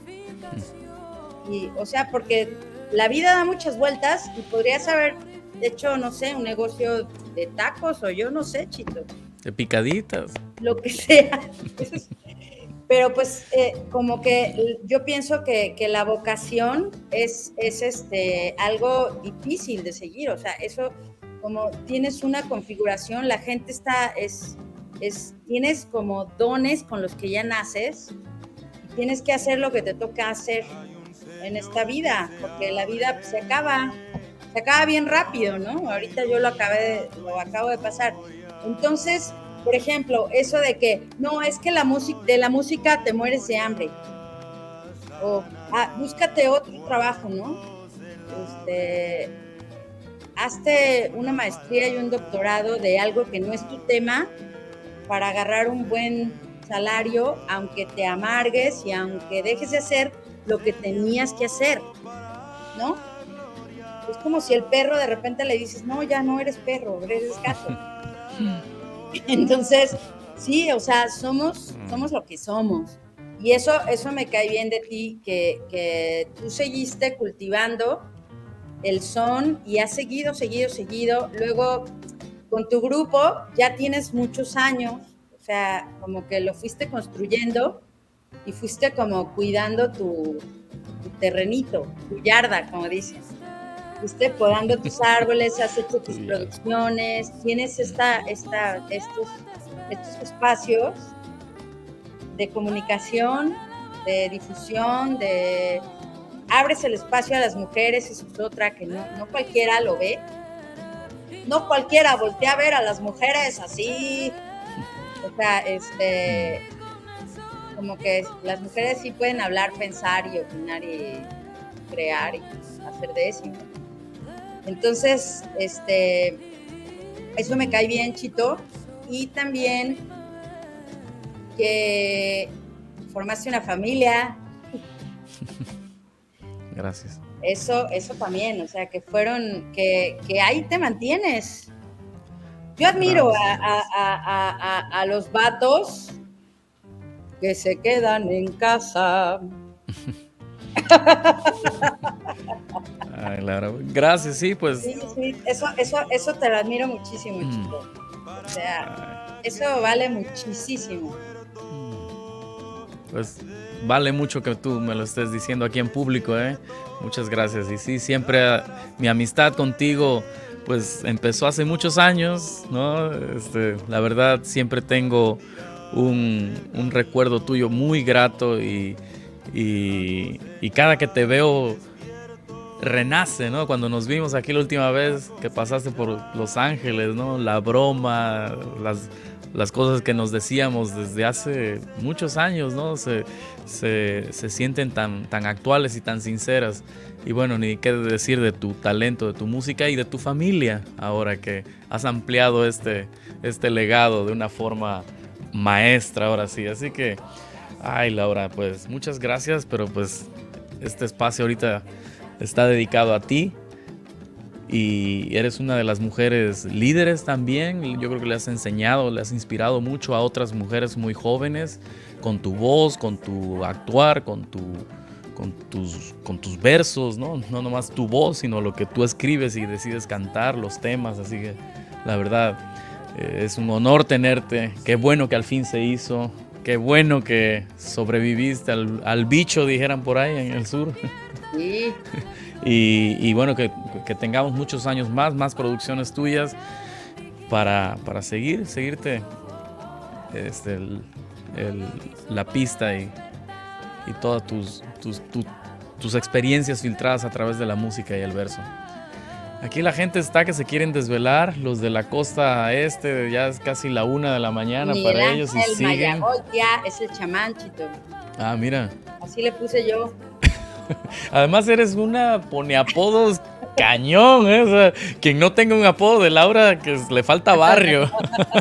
Y, o sea, porque la vida da muchas vueltas y podrías haber hecho, no sé, un negocio de tacos o yo no sé, Chito. De picaditas. Lo que sea. Pero pues como que yo pienso que la vocación es algo difícil de seguir. O sea, eso como tienes una configuración, la gente tienes como dones con los que ya naces y tienes que hacer lo que te toca hacer en esta vida, porque la vida pues, se acaba bien rápido, ¿no? Ahorita yo lo acabo de pasar. Entonces, por ejemplo, eso de que no, es que de la música te mueres de hambre. O búscate otro trabajo, ¿no? Hazte una maestría y un doctorado de algo que no es tu tema para agarrar un buen salario, aunque te amargues y aunque dejes de hacer lo que tenías que hacer, ¿no? Es como si el perro de repente le dices, no, ya no eres perro, eres gato. Entonces, sí, o sea, somos lo que somos. Y eso me cae bien de ti, que tú seguiste cultivando el son y has seguido. Luego, con tu grupo ya tienes muchos años, o sea, como que lo fuiste construyendo y fuiste como cuidando tu terrenito, tu yarda, como dicen. Fuiste podando tus árboles, has hecho tus producciones, tienes estos espacios de comunicación, de difusión, abres el espacio a las mujeres, eso es otra que no cualquiera lo ve. No cualquiera voltea a ver a las mujeres así. O sea, como que las mujeres sí pueden hablar, pensar y opinar y crear y hacer de eso. Entonces, eso me cae bien, Chito. Y también que formaste una familia. Gracias. Eso también, o sea, que ahí te mantienes. Yo admiro a los vatos que se quedan en casa. Ay, Laura, gracias, sí, pues. Sí, eso te lo admiro muchísimo, Chico. O sea, eso vale muchísimo. Pues vale mucho que tú me lo estés diciendo aquí en público, ¿eh? Muchas gracias. Y sí, siempre mi amistad contigo, pues empezó hace muchos años, ¿no? La verdad, siempre tengo un recuerdo tuyo muy grato y cada que te veo renace, ¿no? Cuando nos vimos aquí la última vez que pasaste por Los Ángeles, ¿no? La broma, las cosas que nos decíamos desde hace muchos años, ¿no? Se sienten tan actuales y tan sinceras. Y bueno, ni qué decir de tu talento, de tu música y de tu familia, ahora que has ampliado este legado de una forma maestra, ahora sí. Así que, ay, Laura, pues muchas gracias, pero pues este espacio ahorita está dedicado a ti. Y eres una de las mujeres líderes también. Yo creo que le has enseñado, le has inspirado mucho a otras mujeres muy jóvenes con tu voz, con tu actuar, con tus versos, ¿no? No nomás tu voz, sino lo que tú escribes y decides cantar, los temas. Así que la verdad es un honor tenerte. Qué bueno que al fin se hizo. Qué bueno que sobreviviste al bicho, dijeran por ahí en el sur. Sí. Y bueno, que tengamos muchos años más producciones tuyas para seguirte la pista y todas tus experiencias filtradas a través de la música y el verso. Aquí la gente está que se quieren desvelar, los de la costa este, ya es casi la 1 de la mañana Miguel para ellos y Ángel siguen. Mayagoitia es el chamán, Chito. Ah, mira. Así le puse yo. Además eres una poneapodos cañón, ¿eh? O sea, quien no tenga un apodo de Laura, que le falta barrio.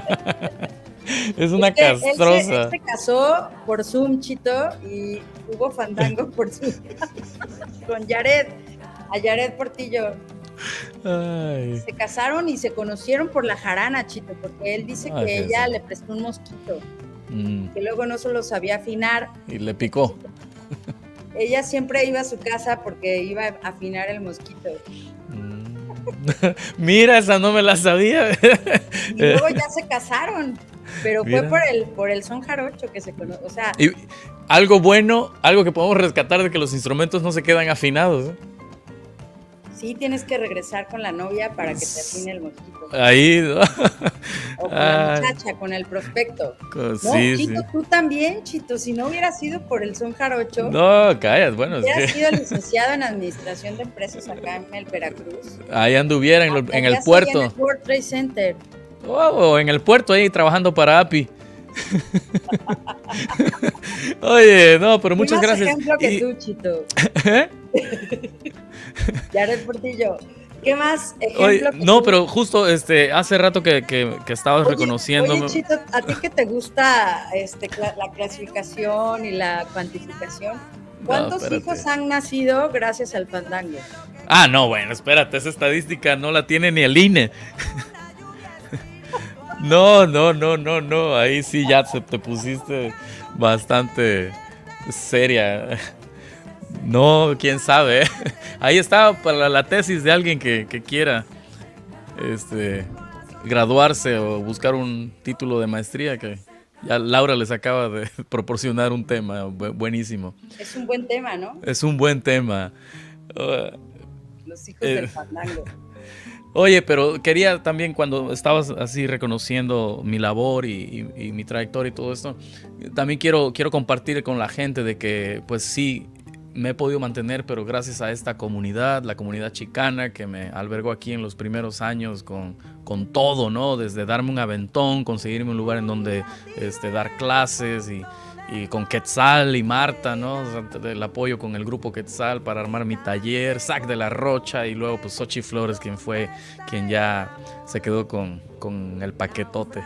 Es una Es que él castrosa. se casó por Zoom, Chito, y hubo fandango por Zoom con Jared, a Jared Portillo. Ay. Se casaron y se conocieron por la jarana, Chito, porque él dice Ay, que Jesús. ella le prestó un mosquito, Mm, que luego no solo sabía afinar. y le picó. Ella siempre iba a su casa porque iba a afinar el mosquito. Mm. Mira, esa no me la sabía. Y luego ya se casaron, pero Mira. fue por el son jarocho que se conoce. O sea, Y algo bueno, algo que podemos rescatar de que los instrumentos no se quedan afinados, ¿eh? sí tienes que regresar con la novia para que te afine el mosquito. Ahí, ¿no? O con la Ay, muchacha, con el prospecto. No, sí, sí. Chito, tú también, Chito. Si no hubiera sido por el son jarocho, No, callas, bueno, es hubiera que sido licenciado en administración de empresas acá en el Veracruz. ahí anduviera en el Ya sigue puerto. En el World Trade Center. Oh, en el puerto ahí trabajando para API. Oye, no, pero muchas Fui más gracias. ejemplo que Y- tú, Chito. ¿Eh? Jared Portillo. ¿Qué más ejemplo Oye, que no, tú? pero justo hace rato que estabas Oye, reconociéndome. Oye, Chito, ¿a ti que te gusta la clasificación y la cuantificación? ¿Cuántos espérate. hijos han nacido gracias al fandango? Ah, no, bueno, espérate, esa estadística no la tiene ni el INE. No, ahí sí ya te pusiste bastante seria. No, quién sabe, ¿eh? Ahí está para la tesis de alguien que quiera graduarse o buscar un título de maestría, que ya Laura les acaba de proporcionar un tema buenísimo. Es un buen tema, ¿no? Es un buen tema. Los hijos del fandango. Oye, pero quería también, cuando estabas así reconociendo mi labor y mi trayectoria y todo esto, también quiero compartir con la gente de que pues sí, me he podido mantener, pero gracias a esta comunidad, la comunidad chicana que me albergó aquí en los primeros años con todo, ¿no? Desde darme un aventón, conseguirme un lugar en donde dar clases y con Quetzal y Marta, ¿no? O sea, el apoyo con el grupo Quetzal para armar mi taller, Zac de la Rocha y luego pues Xochi Flores, quien ya se quedó con el paquetote.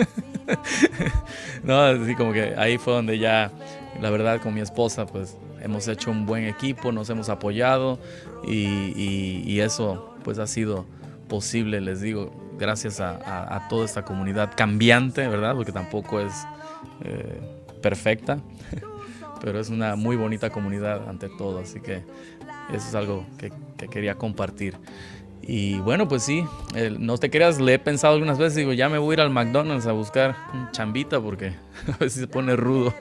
No, así como que ahí fue donde ya, la verdad, con mi esposa pues hemos hecho un buen equipo, nos hemos apoyado y eso pues ha sido posible, les digo, gracias a toda esta comunidad cambiante, ¿verdad? Porque tampoco es perfecta, pero es una muy bonita comunidad ante todo, así que eso es algo que quería compartir. Y bueno, pues sí, no te creas, le he pensado algunas veces, digo, ya me voy a ir al McDonald's a buscar un chambita porque a ver si se pone rudo.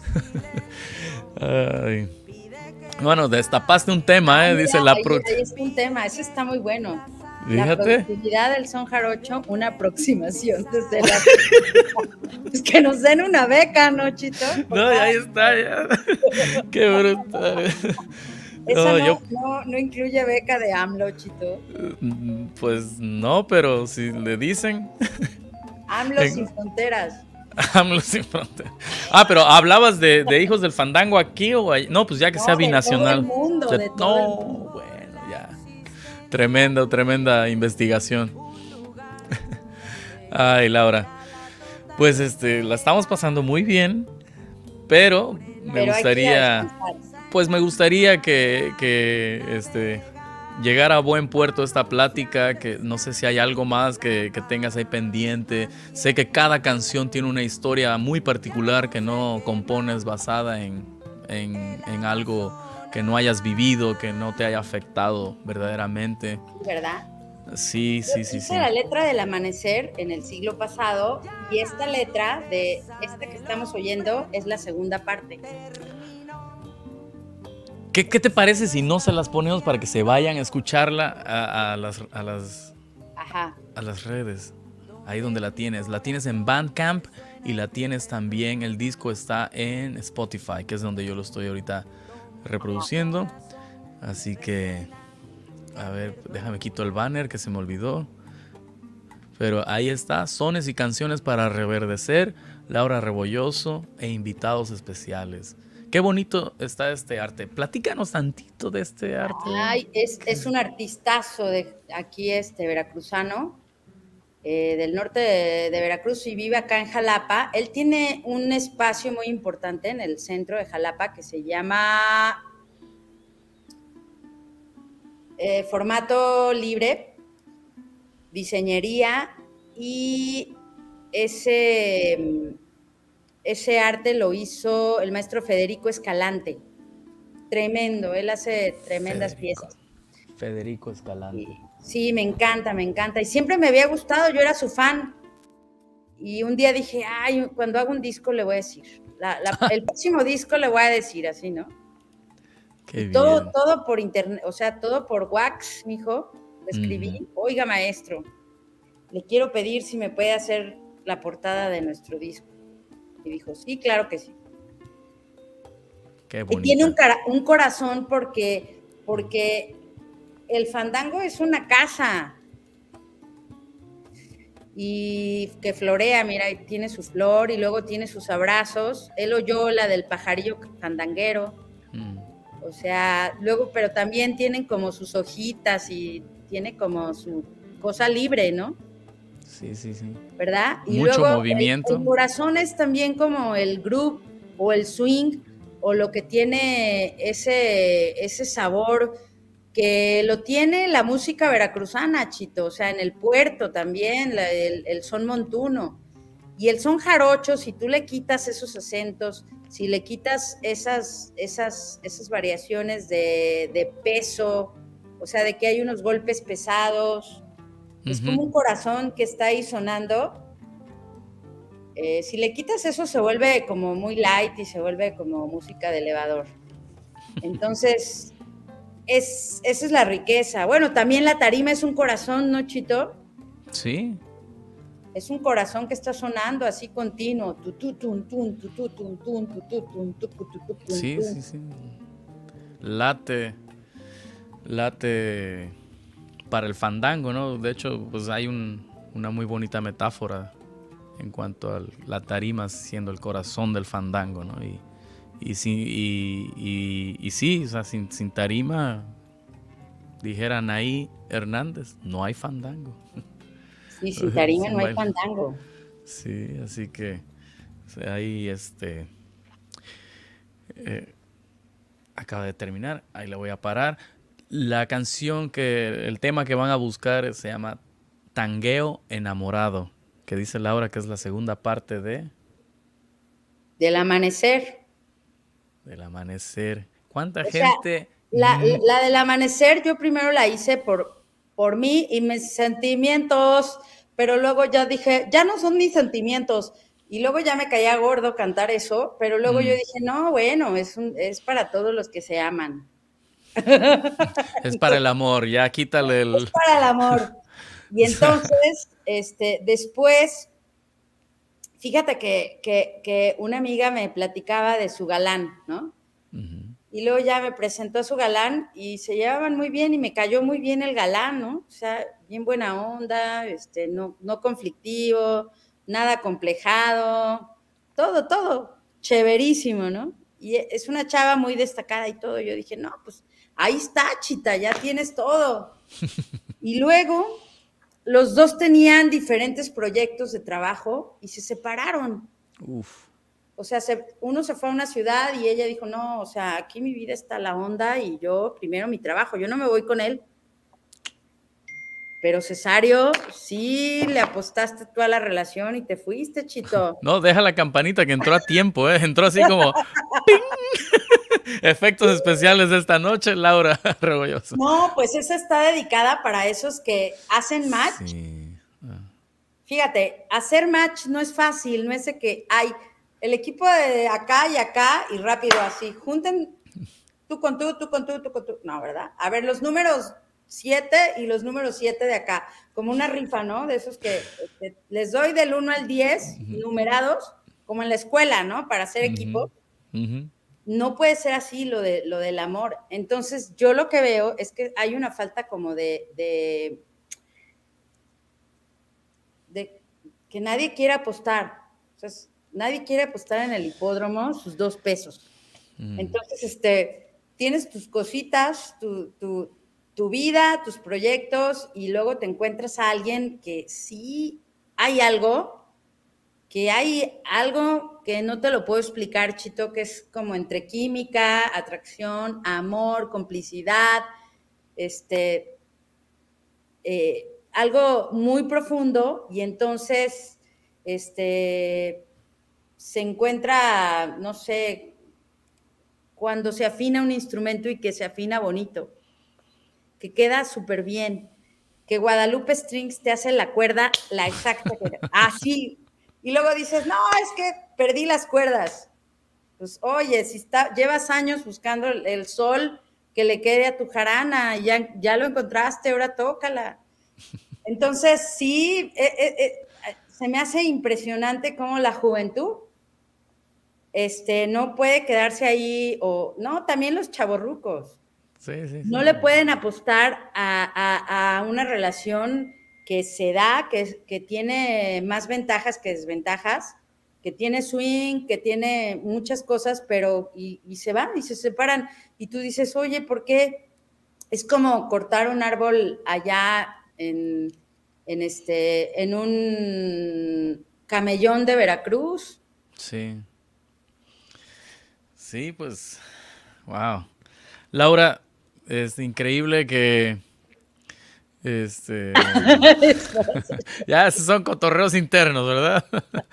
Ay. Bueno, destapaste un tema, dice la Ahí está un tema, ese está muy bueno. La Fíjate. productividad del son jarocho, una aproximación desde la... Pues que nos den una beca, ¿no, Chito? No, ahí está, ya. Qué brutal. Esa No, no incluye beca de AMLO, Chito. Pues no, pero si le dicen. AMLO sin fronteras. AMLO sin fronteras. Ah, pero hablabas de hijos del fandango aquí o allá. No, pues ya que sea binacional. De todo el mundo, de todo el mundo. Bueno, ya. Tremenda investigación. Ay, Laura. Pues la estamos pasando muy bien, pero me gustaría, pues me gustaría que llegara a buen puerto esta plática, que no sé si hay algo más que tengas ahí pendiente. Sé que cada canción tiene una historia muy particular que no compones basada en algo que no hayas vivido, que no te haya afectado verdaderamente. ¿Verdad? Sí. Hice la letra del amanecer en el siglo pasado y esta letra de esta que estamos oyendo es la segunda parte. ¿Qué te parece si no se las ponemos para que se vayan a escucharla a las redes? Ahí donde la tienes. La tienes en Bandcamp y la tienes también, el disco está en Spotify, que es donde yo lo estoy ahorita reproduciendo. Así que A ver, déjame quito el banner que se me olvidó. Pero ahí está, sones y canciones para reverdecer, Laura Rebolloso e invitados especiales. Qué bonito está este arte. Platícanos tantito de este arte. Ay, es un artistazo de aquí, veracruzano, del norte de Veracruz y vive acá en Jalapa. Él tiene un espacio muy importante en el centro de Jalapa que se llama Formato Libre, Diseñería, y ese arte lo hizo el maestro Federico Escalante. Tremendo, él hace tremendas piezas. Federico Escalante. Sí, me encanta. Y siempre me había gustado, yo era su fan. Y un día dije, ay, cuando hago un disco le voy a decir. El próximo disco le voy a decir así, ¿no? Qué bien. Todo por internet, o sea, todo por Wax, mijo. Le escribí, oiga, maestro, le quiero pedir si me puede hacer la portada de nuestro disco. Y dijo, sí, claro que sí. Qué bonito. Y tiene un corazón porque el fandango es una casa y que florea, mira, tiene su flor y luego tiene sus abrazos, él oyó la del pajarillo fandanguero, o sea, luego, pero también tienen como sus hojitas y tiene como su cosa libre, ¿no? Sí. ¿Verdad? Y mucho luego movimiento. El corazón es también como el groove o el swing o lo que tiene ese sabor que lo tiene la música veracruzana, Chito, o sea, en el puerto también, el son montuno. Y el son jarocho, si tú le quitas esos acentos, si le quitas esas variaciones de peso, o sea, de que hay unos golpes pesados, es como un corazón que está ahí sonando. Si le quitas eso, se vuelve como muy light y se vuelve como música de elevador. Entonces, esa es la riqueza. Bueno, también la tarima es un corazón, ¿no, Chito? Sí. Es un corazón que está sonando así continuo. Sí. Late para el fandango, ¿no? De hecho, pues hay una muy bonita metáfora en cuanto a la tarima siendo el corazón del fandango, ¿no? Y sí, o sea, sin tarima, dijera Anaí Hernández, no hay fandango. Sí, sin tarima no hay fandango. Sí, así que o sea, ahí acaba de terminar, ahí le voy a parar. La canción el tema que van a buscar se llama Tangueo Enamorado, que dice Laura que es la segunda parte Del amanecer. Del amanecer. ¿Cuánta O gente? Sea, la del amanecer yo primero la hice por mí y mis sentimientos, pero luego ya dije, ya no son mis sentimientos. Y luego ya me caía gordo cantar eso, pero luego yo dije, no, bueno, es para todos los que se aman. Es para el amor, ya quítale el... Es para el amor. Y entonces, después, fíjate que una amiga me platicaba de su galán, ¿no? Y luego ya me presentó a su galán y se llevaban muy bien y me cayó muy bien el galán, ¿no? O sea, bien buena onda, no conflictivo, nada complejado, todo, chéverísimo, ¿no? Y es una chava muy destacada y todo. Yo dije, no, pues ahí está, Chita, ya tienes todo. Y luego los dos tenían diferentes proyectos de trabajo y se separaron. Uf. O sea, uno se fue a una ciudad y ella dijo, no, o sea, aquí mi vida está la onda y yo primero mi trabajo, yo no me voy con él. Pero Cesario, sí le apostaste tú a la relación y te fuiste, Chito. No, deja la campanita que entró a tiempo, ¿eh? Entró así como... ¡ping! Efectos especiales de esta noche, Laura Rebolloso. No, pues esa está dedicada para esos que hacen match. Sí. Fíjate, hacer match no es fácil, no es de que hay el equipo de acá y rápido así, junten tú con tú. No, ¿verdad? A ver, los números 7 y los números 7 de acá, como una rifa, ¿no? De esos que les doy del 1 al 10 numerados, como en la escuela, ¿no? Para hacer equipo. no puede ser así lo del amor. Entonces, yo lo que veo es que hay una falta como de que nadie quiere apostar. O sea, nadie quiere apostar en el hipódromo sus 2 pesos. Entonces, tienes tus cositas, tu vida, tus proyectos, y luego te encuentras a alguien que sí hay algo que no te lo puedo explicar, Chito, que es como entre química, atracción, amor, complicidad, algo muy profundo, y entonces se encuentra, no sé, cuando se afina un instrumento y que se afina bonito, que queda súper bien, que Guadalupe Strings te hace la cuerda la exacta, así, y luego dices, no, es que perdí las cuerdas. Pues oye, si llevas años buscando el sol que le quede a tu jarana, ya lo encontraste, ahora tócala. Entonces, sí, se me hace impresionante cómo la juventud no puede quedarse ahí, o no, también los chavorrucos. Sí. No le pueden apostar a una relación que se da, que tiene más ventajas que desventajas, que tiene swing, que tiene muchas cosas, pero y se van y se separan. Y tú dices, oye, ¿por qué? Es como cortar un árbol allá en un camellón de Veracruz. Sí. Sí, pues, wow. Laura, es increíble que ya, esos son cotorreos internos, ¿verdad?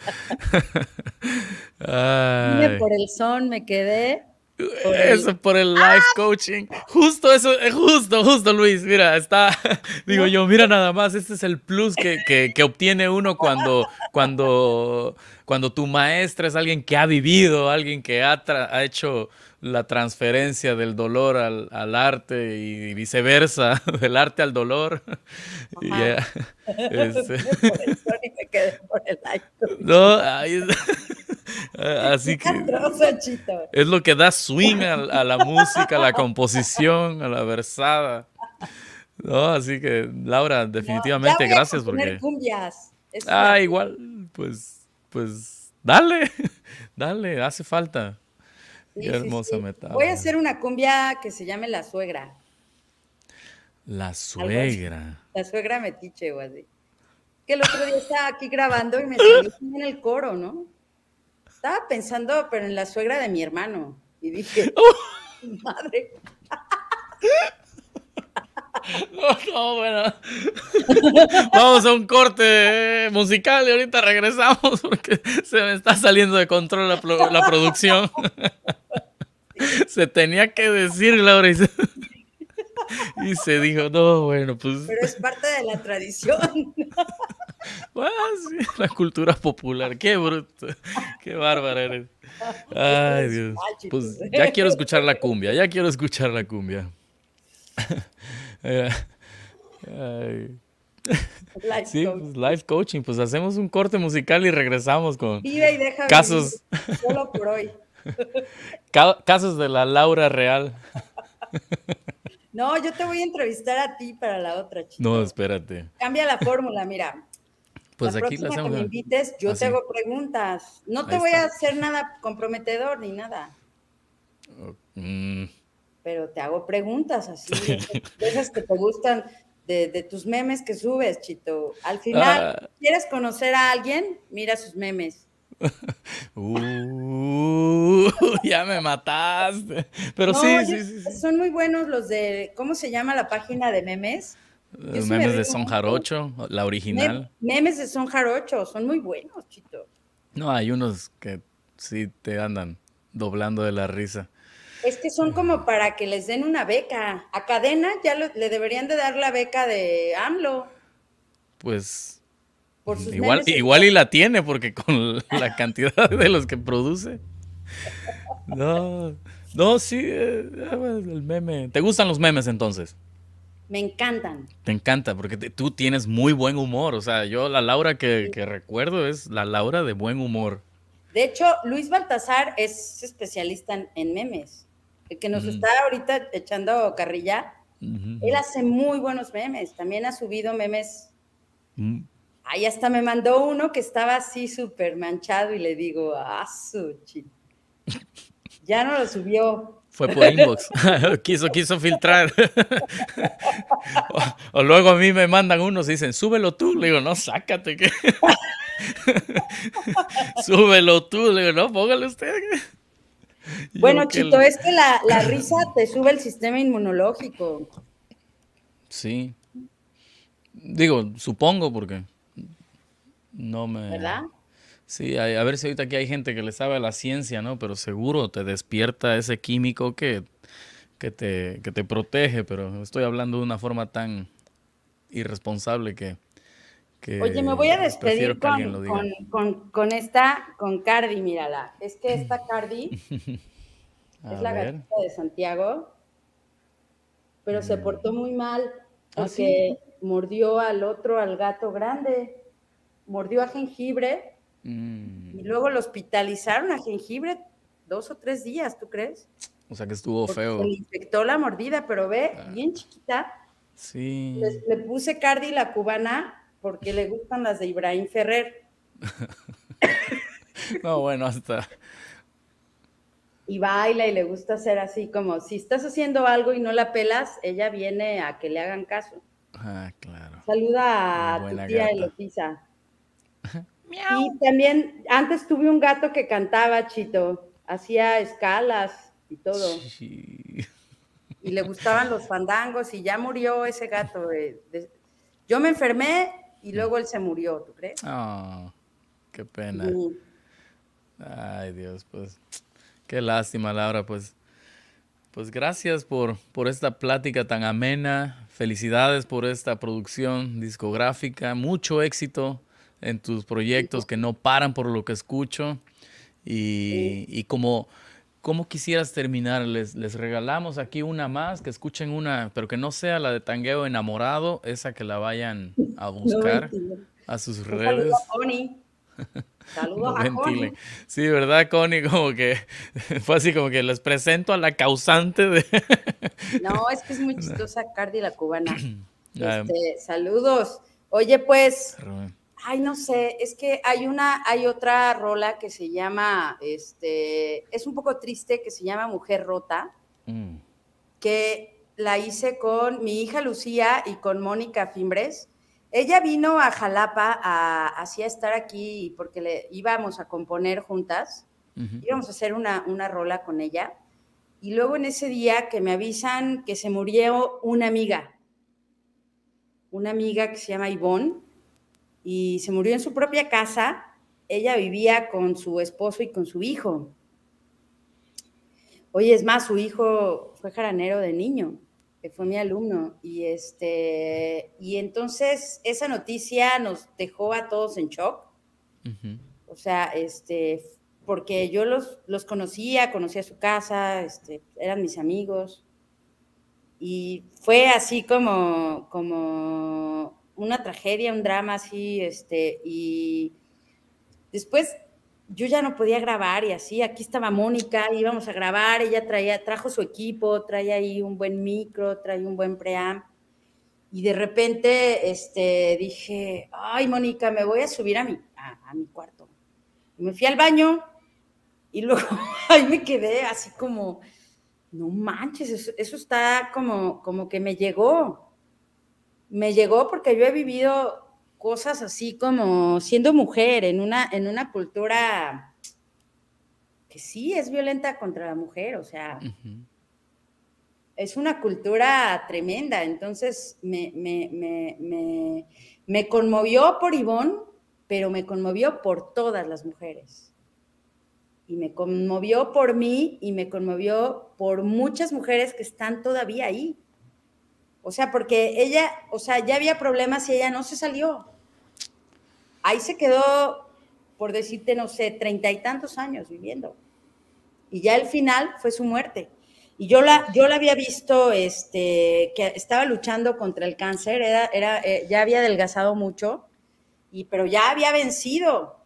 Por el son me quedé. Por el life coaching. Justo eso, justo, Luis. Mira, digo yo, mira nada más, este es el plus que obtiene uno cuando tu maestra es alguien que ha vivido, alguien que ha hecho la transferencia del dolor al arte y viceversa, del arte al dolor. Y me quedé por el life coaching. No, así que es lo que da swing a la música, a la composición, a la versada. No, así que, Laura, definitivamente gracias porque cumbias. Igual, pues dale, hace falta. Sí, Qué hermosa sí. metáfora. Voy a hacer una cumbia que se llame La Suegra. La suegra. La suegra metiche o así. Que el otro día estaba aquí grabando y me salió en el coro, ¿no? Estaba pensando, pero en la suegra de mi hermano. Y dije, madre. No, bueno. Vamos a un corte musical y ahorita regresamos porque se me está saliendo de control la producción. Se tenía que decir, Laura. Y se dijo, no, bueno, pues. Pero es parte de la tradición. Sí, la cultura popular. Qué bruto. Qué bárbara eres. Ay, Dios. Pues ya quiero escuchar la cumbia. Sí, pues, life coaching. Pues hacemos un corte musical y regresamos con Vive y deja casos. Vivir, solo por hoy. Casos de la Laura real. No, yo te voy a entrevistar a ti para la otra, chica. No, espérate. Cambia la fórmula, mira. Pues la aquí próxima la hacemos. Que me invites, yo te hago preguntas. No te voy a hacer nada comprometedor ni nada. Pero te hago preguntas así, de esas que te gustan, de tus memes que subes, Chito. Al final, ¿quieres conocer a alguien? Mira sus memes. Ya me mataste. Pero no, sí. Son muy buenos los de, ¿cómo se llama la página de memes? Los memes de Son Jarocho, la original. Memes de Son Jarocho, son muy buenos, Chito. No, hay unos que sí te andan doblando de la risa. Es que son como para que les den una beca. A Cadena ya le deberían de dar la beca de AMLO. Pues igual y la tiene, porque con la cantidad de los que produce. No, sí, el meme. ¿Te gustan los memes entonces? Me encantan. Te encanta, porque tú tienes muy buen humor. O sea, yo la Laura que recuerdo es la Laura de buen humor. De hecho, Luis Baltasar es especialista en memes. El que nos está ahorita echando carrilla, él hace muy buenos memes. También ha subido memes. Ahí hasta me mandó uno que estaba así súper manchado y le digo, ya no lo subió. Fue por inbox. quiso filtrar. o luego a mí me mandan unos y dicen, súbelo tú. Le digo, no, sácate. Que... súbelo tú. Le digo, no, póngale usted. Bueno, Chito, es que la risa te sube el sistema inmunológico. Sí. Digo, supongo porque no me... ¿Verdad? Sí, a ver si ahorita aquí hay gente que le sabe a la ciencia, ¿no? Pero seguro te despierta ese químico que te protege, pero estoy hablando de una forma tan irresponsable que Oye, me voy a despedir prefiero que alguien lo diga. con Cardi, mírala. Es que esta Cardi es la gatita de Santiago, pero se portó muy mal porque mordió al gato grande, mordió a Jengibre y luego lo hospitalizaron a Jengibre 2 o 3 días, ¿tú crees? O sea que estuvo feo. Se le infectó la mordida, pero bien chiquita. Sí. Le puse Cardi la cubana porque le gustan las de Ibrahim Ferrer. No, bueno, hasta... Y baila y le gusta hacer así como, si estás haciendo algo y no la pelas, ella viene a que le hagan caso. Ah, claro. Saluda a tu tía Elotisa. Y también, antes tuve un gato que cantaba, Chito, hacía escalas y todo. Sí. Y le gustaban los fandangos y ya murió ese gato. Yo me enfermé y luego él se murió, ¿tú crees? Oh, qué pena. Ay, Dios, pues, qué lástima, Laura, pues gracias por esta plática tan amena. Felicidades por esta producción discográfica. Mucho éxito en tus proyectos que no paran por lo que escucho. Y como quisieras terminar, les regalamos aquí una más, que escuchen una, pero que no sea la de Tangueo Enamorado, esa que la vayan a buscar a sus redes. Saludos a Connie. Saludos a Connie. Sí, ¿verdad, Connie? Como que fue así como que les presento a la causante de... No, es que es muy chistosa Cardi la cubana. Saludos. Oye, pues, ay, no sé, es que hay otra rola que se llama, es un poco triste, que se llama Mujer Rota, que la hice con mi hija Lucía y con Mónica Fimbres. Ella vino a Jalapa a estar aquí porque íbamos a componer juntas, íbamos a hacer una rola con ella, y luego en ese día que me avisan que se murió una amiga que se llama Ivonne, y se murió en su propia casa. Ella vivía con su esposo y con su hijo. Oye, es más, su hijo fue jaranero de niño, que fue mi alumno, y entonces esa noticia nos dejó a todos en shock. O sea, porque yo los conocía su casa, eran mis amigos, y fue así como una tragedia, un drama así, y después yo ya no podía grabar y así, aquí estaba Mónica, íbamos a grabar, ella trajo su equipo, traía ahí un buen micro, traía un buen preamp, y de repente dije, ay, Mónica, me voy a subir a mi cuarto. Y me fui al baño y luego ahí me quedé así como, no manches, eso está como que me llegó porque yo he vivido cosas así como siendo mujer en una cultura que sí es violenta contra la mujer, o sea, es una cultura tremenda. Entonces me conmovió por Ivonne, pero me conmovió por todas las mujeres. Y me conmovió por mí y me conmovió por muchas mujeres que están todavía ahí. O sea, porque ella, o sea, ya había problemas y ella no se salió. Ahí se quedó, por decirte, no sé, 30 y tantos años viviendo. Y ya el final fue su muerte. Y yo la había visto, que estaba luchando contra el cáncer, ya había adelgazado mucho, pero ya había vencido.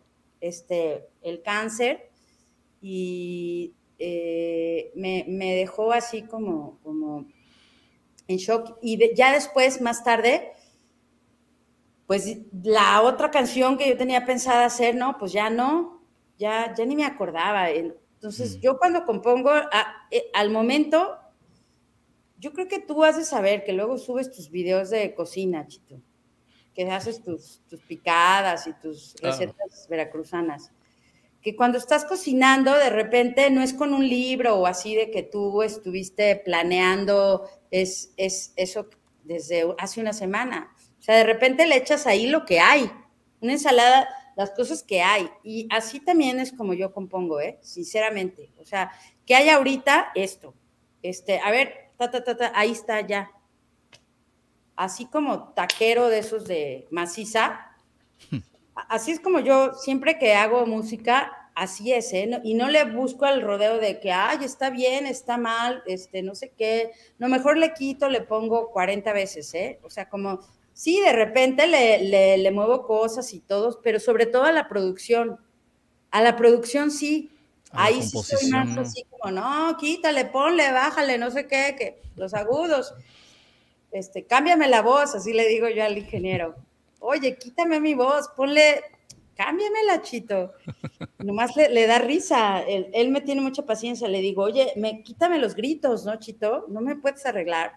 el cáncer y me dejó así como en shock. Y ya después, más tarde, pues la otra canción que yo tenía pensada hacer, no, pues ya no, ya ni me acordaba. Entonces, yo cuando compongo, al momento, yo creo que tú has de saber que luego subes tus videos de cocina, Chito, que haces tus picadas y tus recetas veracruzanas. Que cuando estás cocinando, de repente no es con un libro o así de que tú estuviste planeando es eso desde hace una semana. O sea, de repente le echas ahí lo que hay, una ensalada, las cosas que hay. Y así también es como yo compongo, sinceramente. O sea, que hay ahorita esto. A ver, ahí está ya. Así como taquero de esos de maciza. Así es como yo, siempre que hago música, así es, y no le busco el rodeo de que, ay, está bien, está mal, no sé qué. No, mejor le quito, le pongo 40 veces, O sea, como, sí, de repente le muevo cosas y todo, pero sobre todo a la producción. A la producción sí. A la Ahí sí soy más composición, ¿no? así como, no, quítale, ponle, bájale, no sé qué, que los agudos. Cámbiame la voz, así le digo yo al ingeniero. Oye, quítame mi voz, ponle, cámbiamela, Chito. Nomás le da risa, él me tiene mucha paciencia, le digo, oye, quítame los gritos, ¿no, Chito? No me puedes arreglar.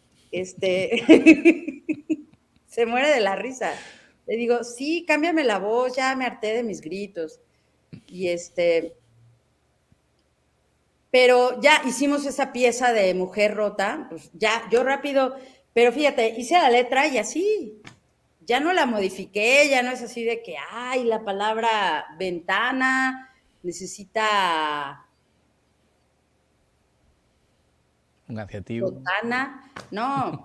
Se muere de la risa. Le digo, sí, cámbiame la voz, ya me harté de mis gritos. Y pero ya hicimos esa pieza de Mujer Rota, pues ya, yo rápido, pero fíjate, hice la letra y así, ya no la modifiqué, ya no es así de que, ay, la palabra ventana necesita Un adjetivo. botana, no,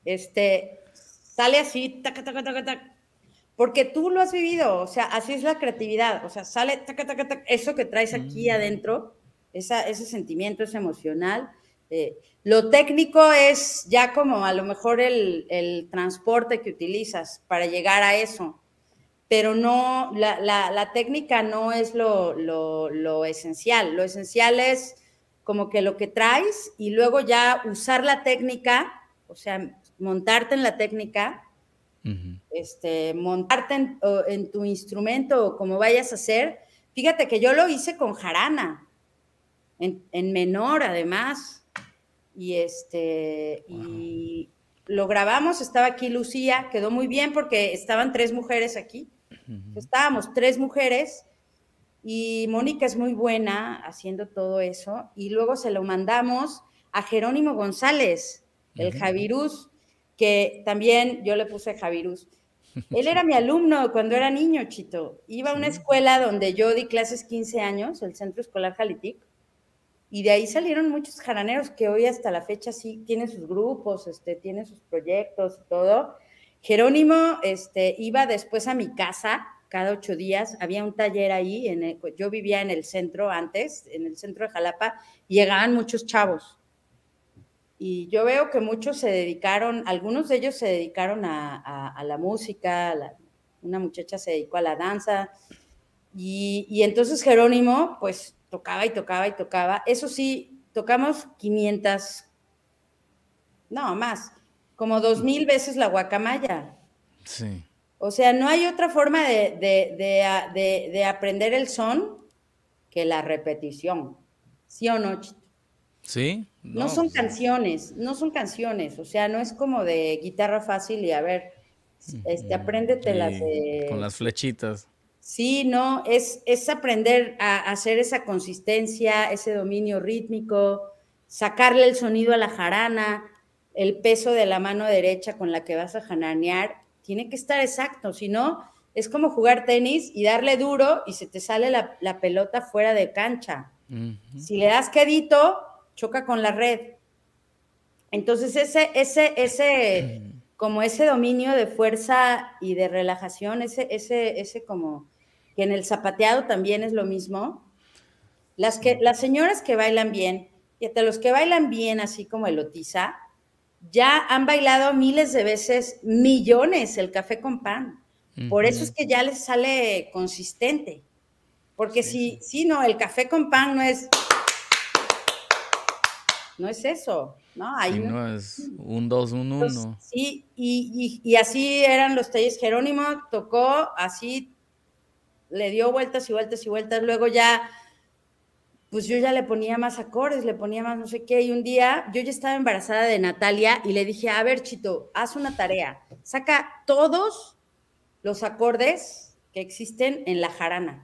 sale así, taca, taca, taca, taca, porque tú lo has vivido, o sea, así es la creatividad, o sea, sale, taca, taca, taca, eso que traes aquí adentro, ese sentimiento es emocional. Lo técnico es ya como a lo mejor el transporte que utilizas para llegar a eso, pero no, la técnica no es lo esencial. Lo esencial es como que lo que traes y luego ya usar la técnica, o sea, montarte en la técnica, montarte en tu instrumento o como vayas a hacer. Fíjate que yo lo hice con jarana, en menor además, y y lo grabamos, estaba aquí Lucía, quedó muy bien porque estaban 3 mujeres aquí, estábamos 3 mujeres y Mónica es muy buena haciendo todo eso, y luego se lo mandamos a Jerónimo González, el Javirús, que también yo le puse Javirús. Él era mi alumno cuando era niño, Chito. Iba a una escuela donde yo di clases 15 años, el Centro Escolar Jalitic, y de ahí salieron muchos jaraneros que hoy hasta la fecha sí tienen sus grupos, tienen sus proyectos y todo. Jerónimo iba después a mi casa cada 8 días, había un taller ahí, yo vivía en el centro antes, en el centro de Jalapa, y llegaban muchos chavos. Y yo veo que muchos se dedicaron, algunos de ellos se dedicaron a la música, una muchacha se dedicó a la danza, y entonces Jerónimo, pues, tocaba y tocaba y tocaba. Eso sí, tocamos 500, no, más, como 2000 veces la guacamaya. Sí. O sea, no hay otra forma de aprender el son que la repetición. ¿Sí o no, Chito? ¿Sí? No son canciones, no son canciones. O sea, no es como de guitarra fácil y a ver, apréndetelas de... Con las flechitas. Sí, no, es aprender a hacer esa consistencia, ese dominio rítmico, sacarle el sonido a la jarana, el peso de la mano derecha con la que vas a jaranear, tiene que estar exacto, si no, es como jugar tenis y darle duro y se te sale la pelota fuera de cancha. Si le das quedito, choca con la red. Entonces como ese dominio de fuerza y de relajación, ese como que en el zapateado también es lo mismo. Las señoras que bailan bien, fíjate, los que bailan bien, así como el Otiza, ya han bailado miles de veces, millones, el café con pan. Por eso es que ya les sale consistente. Porque sí, no, el café con pan no es eso, ¿no? Ahí Sí, no. no es un 2, un 1. Sí, y así eran los talleres. Jerónimo tocó así, le dio vueltas y vueltas y vueltas, luego ya, pues yo ya le ponía más acordes, le ponía más no sé qué, y un día yo ya estaba embarazada de Natalia y le dije, a ver, Chito, haz una tarea, saca todos los acordes que existen en la jarana.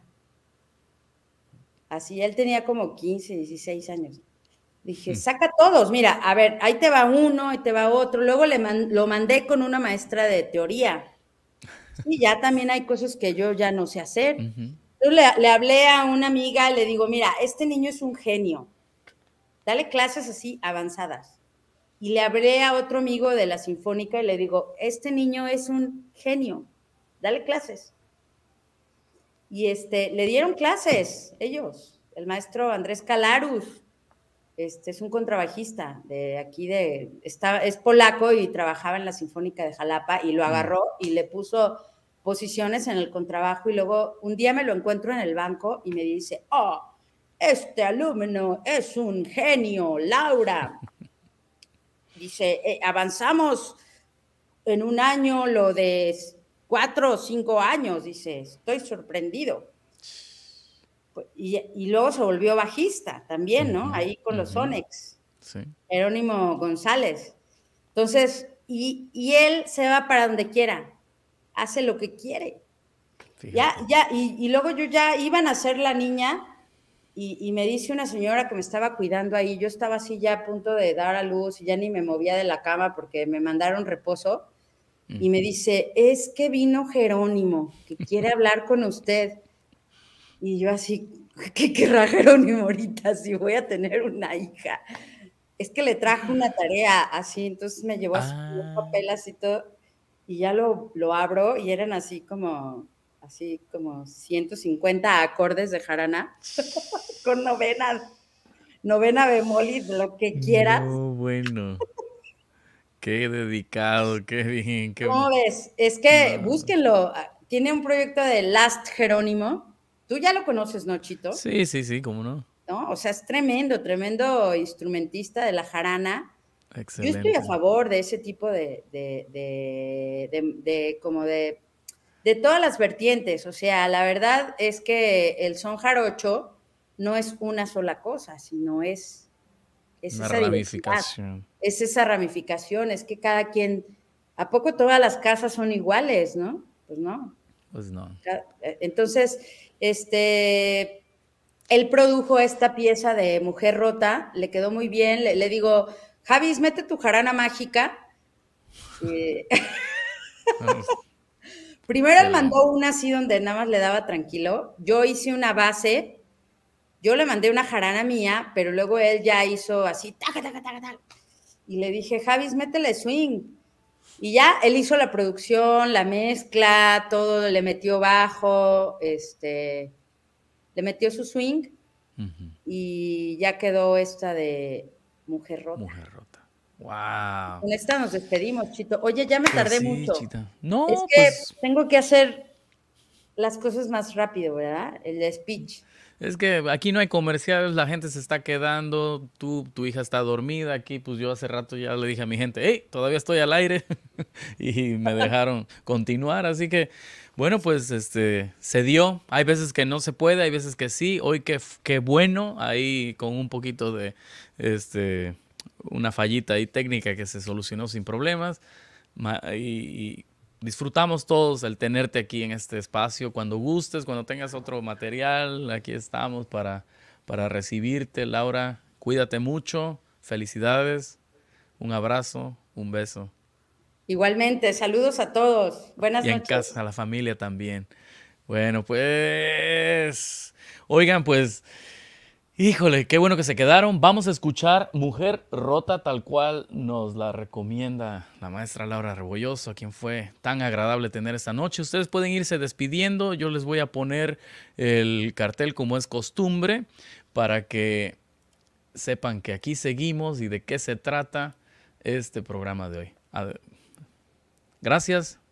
Así, él tenía como 15, 16 años. Dije, saca todos, mira, a ver, ahí te va uno, ahí te va otro. Luego lo mandé con una maestra de teoría. Y ya también hay cosas que yo ya no sé hacer. Entonces le hablé a una amiga, le digo, mira, este niño es un genio. Dale clases así avanzadas. Y le hablé a otro amigo de la Sinfónica y le digo, este niño es un genio. Dale clases. Y le dieron clases ellos. El maestro Andrés Calarus. Es un contrabajista de aquí es polaco y trabajaba en la Sinfónica de Jalapa y lo agarró y le puso posiciones en el contrabajo y luego un día me lo encuentro en el banco y me dice, oh, este alumno es un genio, Laura. Dice, avanzamos en un año lo de 4 o 5 años, dice, estoy sorprendido. Y luego se volvió bajista también, ¿no? Ahí con los Sonex. Sí. Jerónimo González. Entonces, y él se va para donde quiera, hace lo que quiere. Y luego yo ya iba a nacer la niña y me dice una señora que me estaba cuidando ahí, yo estaba así ya a punto de dar a luz y ya ni me movía de la cama porque me mandaron reposo y me dice, es que vino Jerónimo, que quiere hablar con usted. Y yo así, ¿qué querrá Jerónimo ahorita si voy a tener una hija? Es que le traje una tarea así, entonces me llevó así un papel así todo, y ya lo abro y eran así como 150 acordes de jarana con novena bemol y lo que quieras. No, bueno. Qué dedicado, qué bien. ¿Cómo ves? Es que búsquenlo. Tiene un proyecto de Last Jerónimo. Tú ya lo conoces, ¿no, Chito? Sí, cómo no. ¿No? O sea, es tremendo instrumentista de la jarana. Excelente. Yo estoy a favor de ese tipo de todas las vertientes. O sea, la verdad es que el son jarocho no es una sola cosa, sino es una esa ramificación. Es esa ramificación, es que cada quien, ¿a poco todas las casas son iguales, no? Pues no. Pues no. Entonces, él produjo esta pieza de Mujer Rota, le quedó muy bien, le digo, Javis, mete tu jarana mágica. Primero él mandó una así donde nada más le daba tranquilo, yo hice una base, yo le mandé una jarana mía, pero luego él ya hizo así, taca, taca, taca, taca, y le dije, Javis, métele swing. Y ya él hizo la producción, la mezcla, todo, le metió bajo, le metió su swing y ya quedó esta de Mujer Rota. Mujer Rota. Wow. Con esta nos despedimos, Chito. Oye, ya me tardé mucho. Chita. No, es que pues tengo que hacer las cosas más rápido, ¿verdad? El speech. Es que aquí no hay comerciales, la gente se está quedando, tu hija está dormida aquí, pues yo hace rato ya le dije a mi gente, hey, todavía estoy al aire y me dejaron continuar, así que bueno, pues se dio, hay veces que no se puede, hay veces que sí, hoy qué bueno, ahí con un poquito de una fallita ahí técnica que se solucionó sin problemas y disfrutamos todos el tenerte aquí en este espacio. Cuando gustes, cuando tengas otro material, aquí estamos para recibirte. Laura, cuídate mucho. Felicidades. Un abrazo, un beso. Igualmente, saludos a todos. Buenas noches. Y en casa, a la familia también. Bueno, pues... Oigan, pues... Híjole, qué bueno que se quedaron. Vamos a escuchar Mujer Rota tal cual nos la recomienda la maestra Laura Rebolloso, a quien fue tan agradable tener esta noche. Ustedes pueden irse despidiendo. Yo les voy a poner el cartel como es costumbre para que sepan que aquí seguimos y de qué se trata este programa de hoy. Gracias.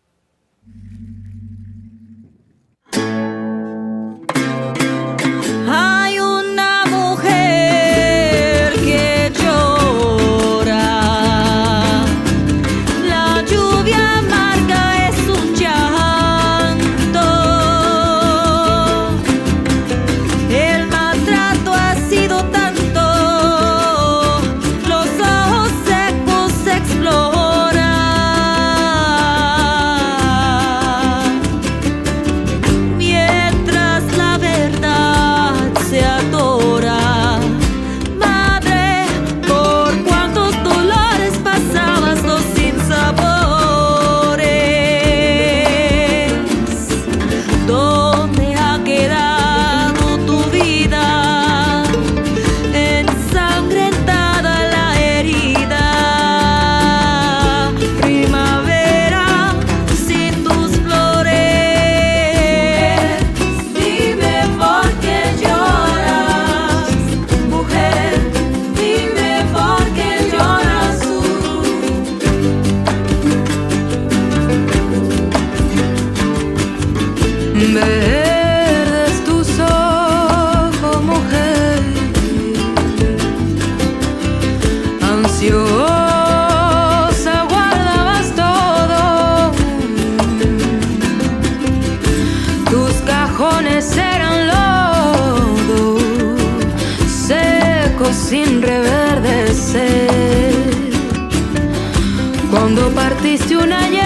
partiste una llave